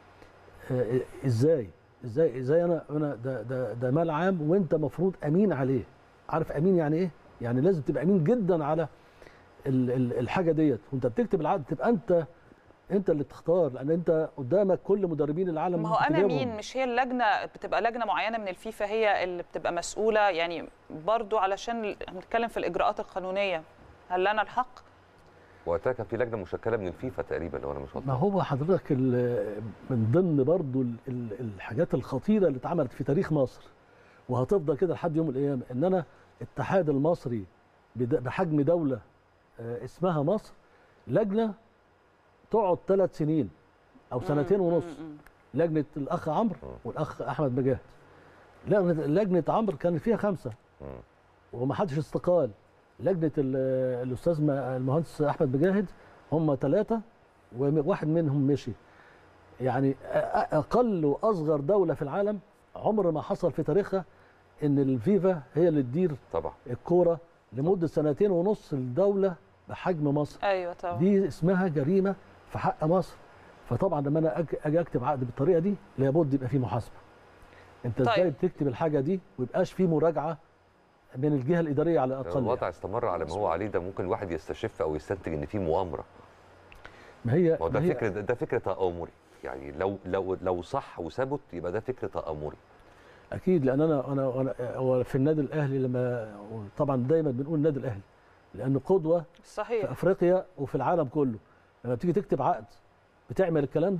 ازاي انا ده مال عام وانت مفروض امين عليه. عارف امين يعني ايه؟ يعني لازم تبقى امين جدا على الحاجه ديت، وانت بتكتب العقد تبقى انت اللي بتختار، لان انت قدامك كل مدربين العالم. ما هو انا مين؟ مش هي اللجنه بتبقى لجنه معينه من الفيفا هي اللي بتبقى مسؤوله، يعني برضو علشان نتكلم في الاجراءات القانونيه. هل لنا الحق؟ وقتها كان في لجنه مشكله من الفيفا تقريبا لو انا مش غلطان. ما هو حضرتك من ضمن برضو الحاجات الخطيره اللي اتعملت في تاريخ مصر وهتفضل كده لحد يوم القيامه، ان انا الاتحاد المصري بحجم دوله اسمها مصر لجنه تقعد 3 سنين او 2 سنين ونص. لجنه الاخ عمرو والاخ احمد مجاهد. لجنه عمرو كان فيها 5 وما حدش استقال. لجنه الاستاذ المهندس احمد مجاهد هم 3 وواحد منهم مشي. يعني اقل واصغر دوله في العالم عمر ما حصل في تاريخها ان الفيفا هي اللي تدير طبعا الكوره لمده 2 ونص سنين الدوله بحجم مصر. ايوه طبعا. دي اسمها جريمه في حق مصر. فطبعا لما انا اجي اكتب عقد بالطريقه دي لابد يبقى فيه محاسبه. انت ازاي بتكتب الحاجه دي ويبقاش فيه مراجعه من الجهه الاداريه على الاقل؟ الوضع استمر على ما هو عليه ده ممكن الواحد يستشف او يستنتج ان في مؤامره. ما هي ده فكره تآمري، يعني لو صح وثبت يبقى ده فكره تآمري. اكيد، لان انا في النادي الاهلي لما طبعا دايما بنقول النادي الاهلي لانه قدوه صحيح في افريقيا وفي العالم كله. لما بتيجي تكتب عقد بتعمل الكلام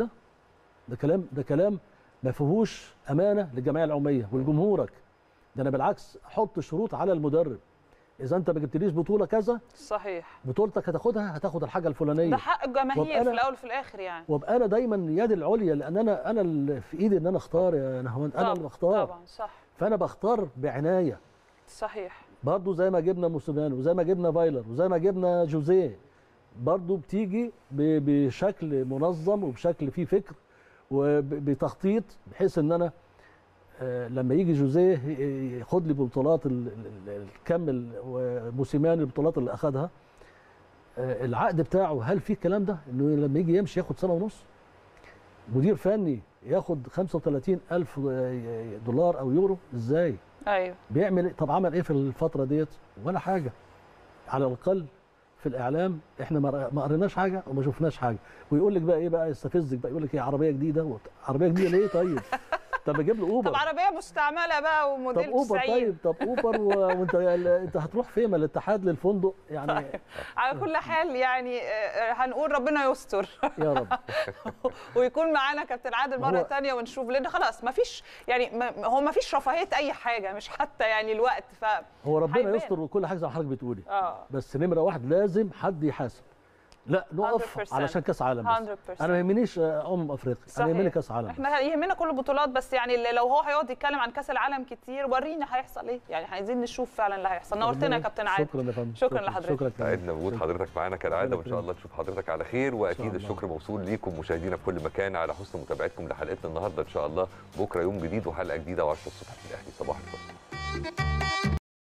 ده كلام ما فيهوش امانه للجمعيه العموميه ولجمهورك. ده انا بالعكس احط شروط على المدرب، اذا انت ما جبتليش بطوله كذا صحيح بطولتك هتاخد الحاجه الفلانيه. ده حق الجماهير في الاول وفي الاخر يعني. وابقى انا دايما يدي العليا، لان انا اللي في ايدي ان انا اختار يا نهوان. انا اللي بختار طبعا صح. فانا بختار بعنايه. صحيح. برضه زي ما جبنا موسيماني وزي ما جبنا فايلر وزي ما جبنا جوزيه، برضه بتيجي بشكل منظم وبشكل فيه فكر وبتخطيط، بحيث ان انا لما يجي جوزيه ياخد لي بطولات الكم وموسيماني البطولات اللي اخذها، العقد بتاعه هل في الكلام ده انه لما يجي يمشي ياخد سنه ونص؟ مدير فني ياخد 35,000 دولار او يورو ازاي؟ ايوه بيعمل طب عمل ايه في الفتره ديت؟ ولا حاجه. على الاقل في الاعلام احنا ما قريناش حاجه وما شفناش حاجه، ويقول لك بقى ايه بقى، يستفزك بقى يقول لك ايه عربيه جديده. عربيه جديده ليه طيب؟ طب اجيب له اوبر. طب عربيه مستعمله بقى وموديل 90. طب اوبر طيب، طب اوبر وانت هتروح فين؟ ما الاتحاد للفندق يعني. طيب. على كل حال يعني هنقول ربنا يستر يا رب. ويكون معانا كابتن عادل مره ثانيه ونشوف، لان خلاص ما فيش يعني هو ما فيش رفاهيه اي حاجه، مش حتى يعني الوقت. هو ربنا يستر وكل حاجه زي ما حضرتك بتقولي. بس نمره واحد لازم حد يحاسب. لا نقف 100%. علشان كاس عالم بس. انا ما يهمنيش افريقيا، انا يهمني كاس عالم. احنا يهمنا كل البطولات، بس يعني لو هو هيقعد يتكلم عن كاس العالم كتير ورينا هيحصل ايه، يعني عايزين نشوف فعلا اللي هيحصل. نورتنا يا كابتن عادل. شكرا يا فندم. شكرا لحضرتك. سعدنا بوجود حضرتك معانا كالعاده، وان شاء الله نشوف حضرتك على خير. واكيد الشكر موصول ليكم مشاهدينا في كل مكان على حسن متابعتكم لحلقتنا النهارده. ان شاء الله بكره يوم جديد وحلقه جديده و10 الصبح في الاهلي. صباح الفل.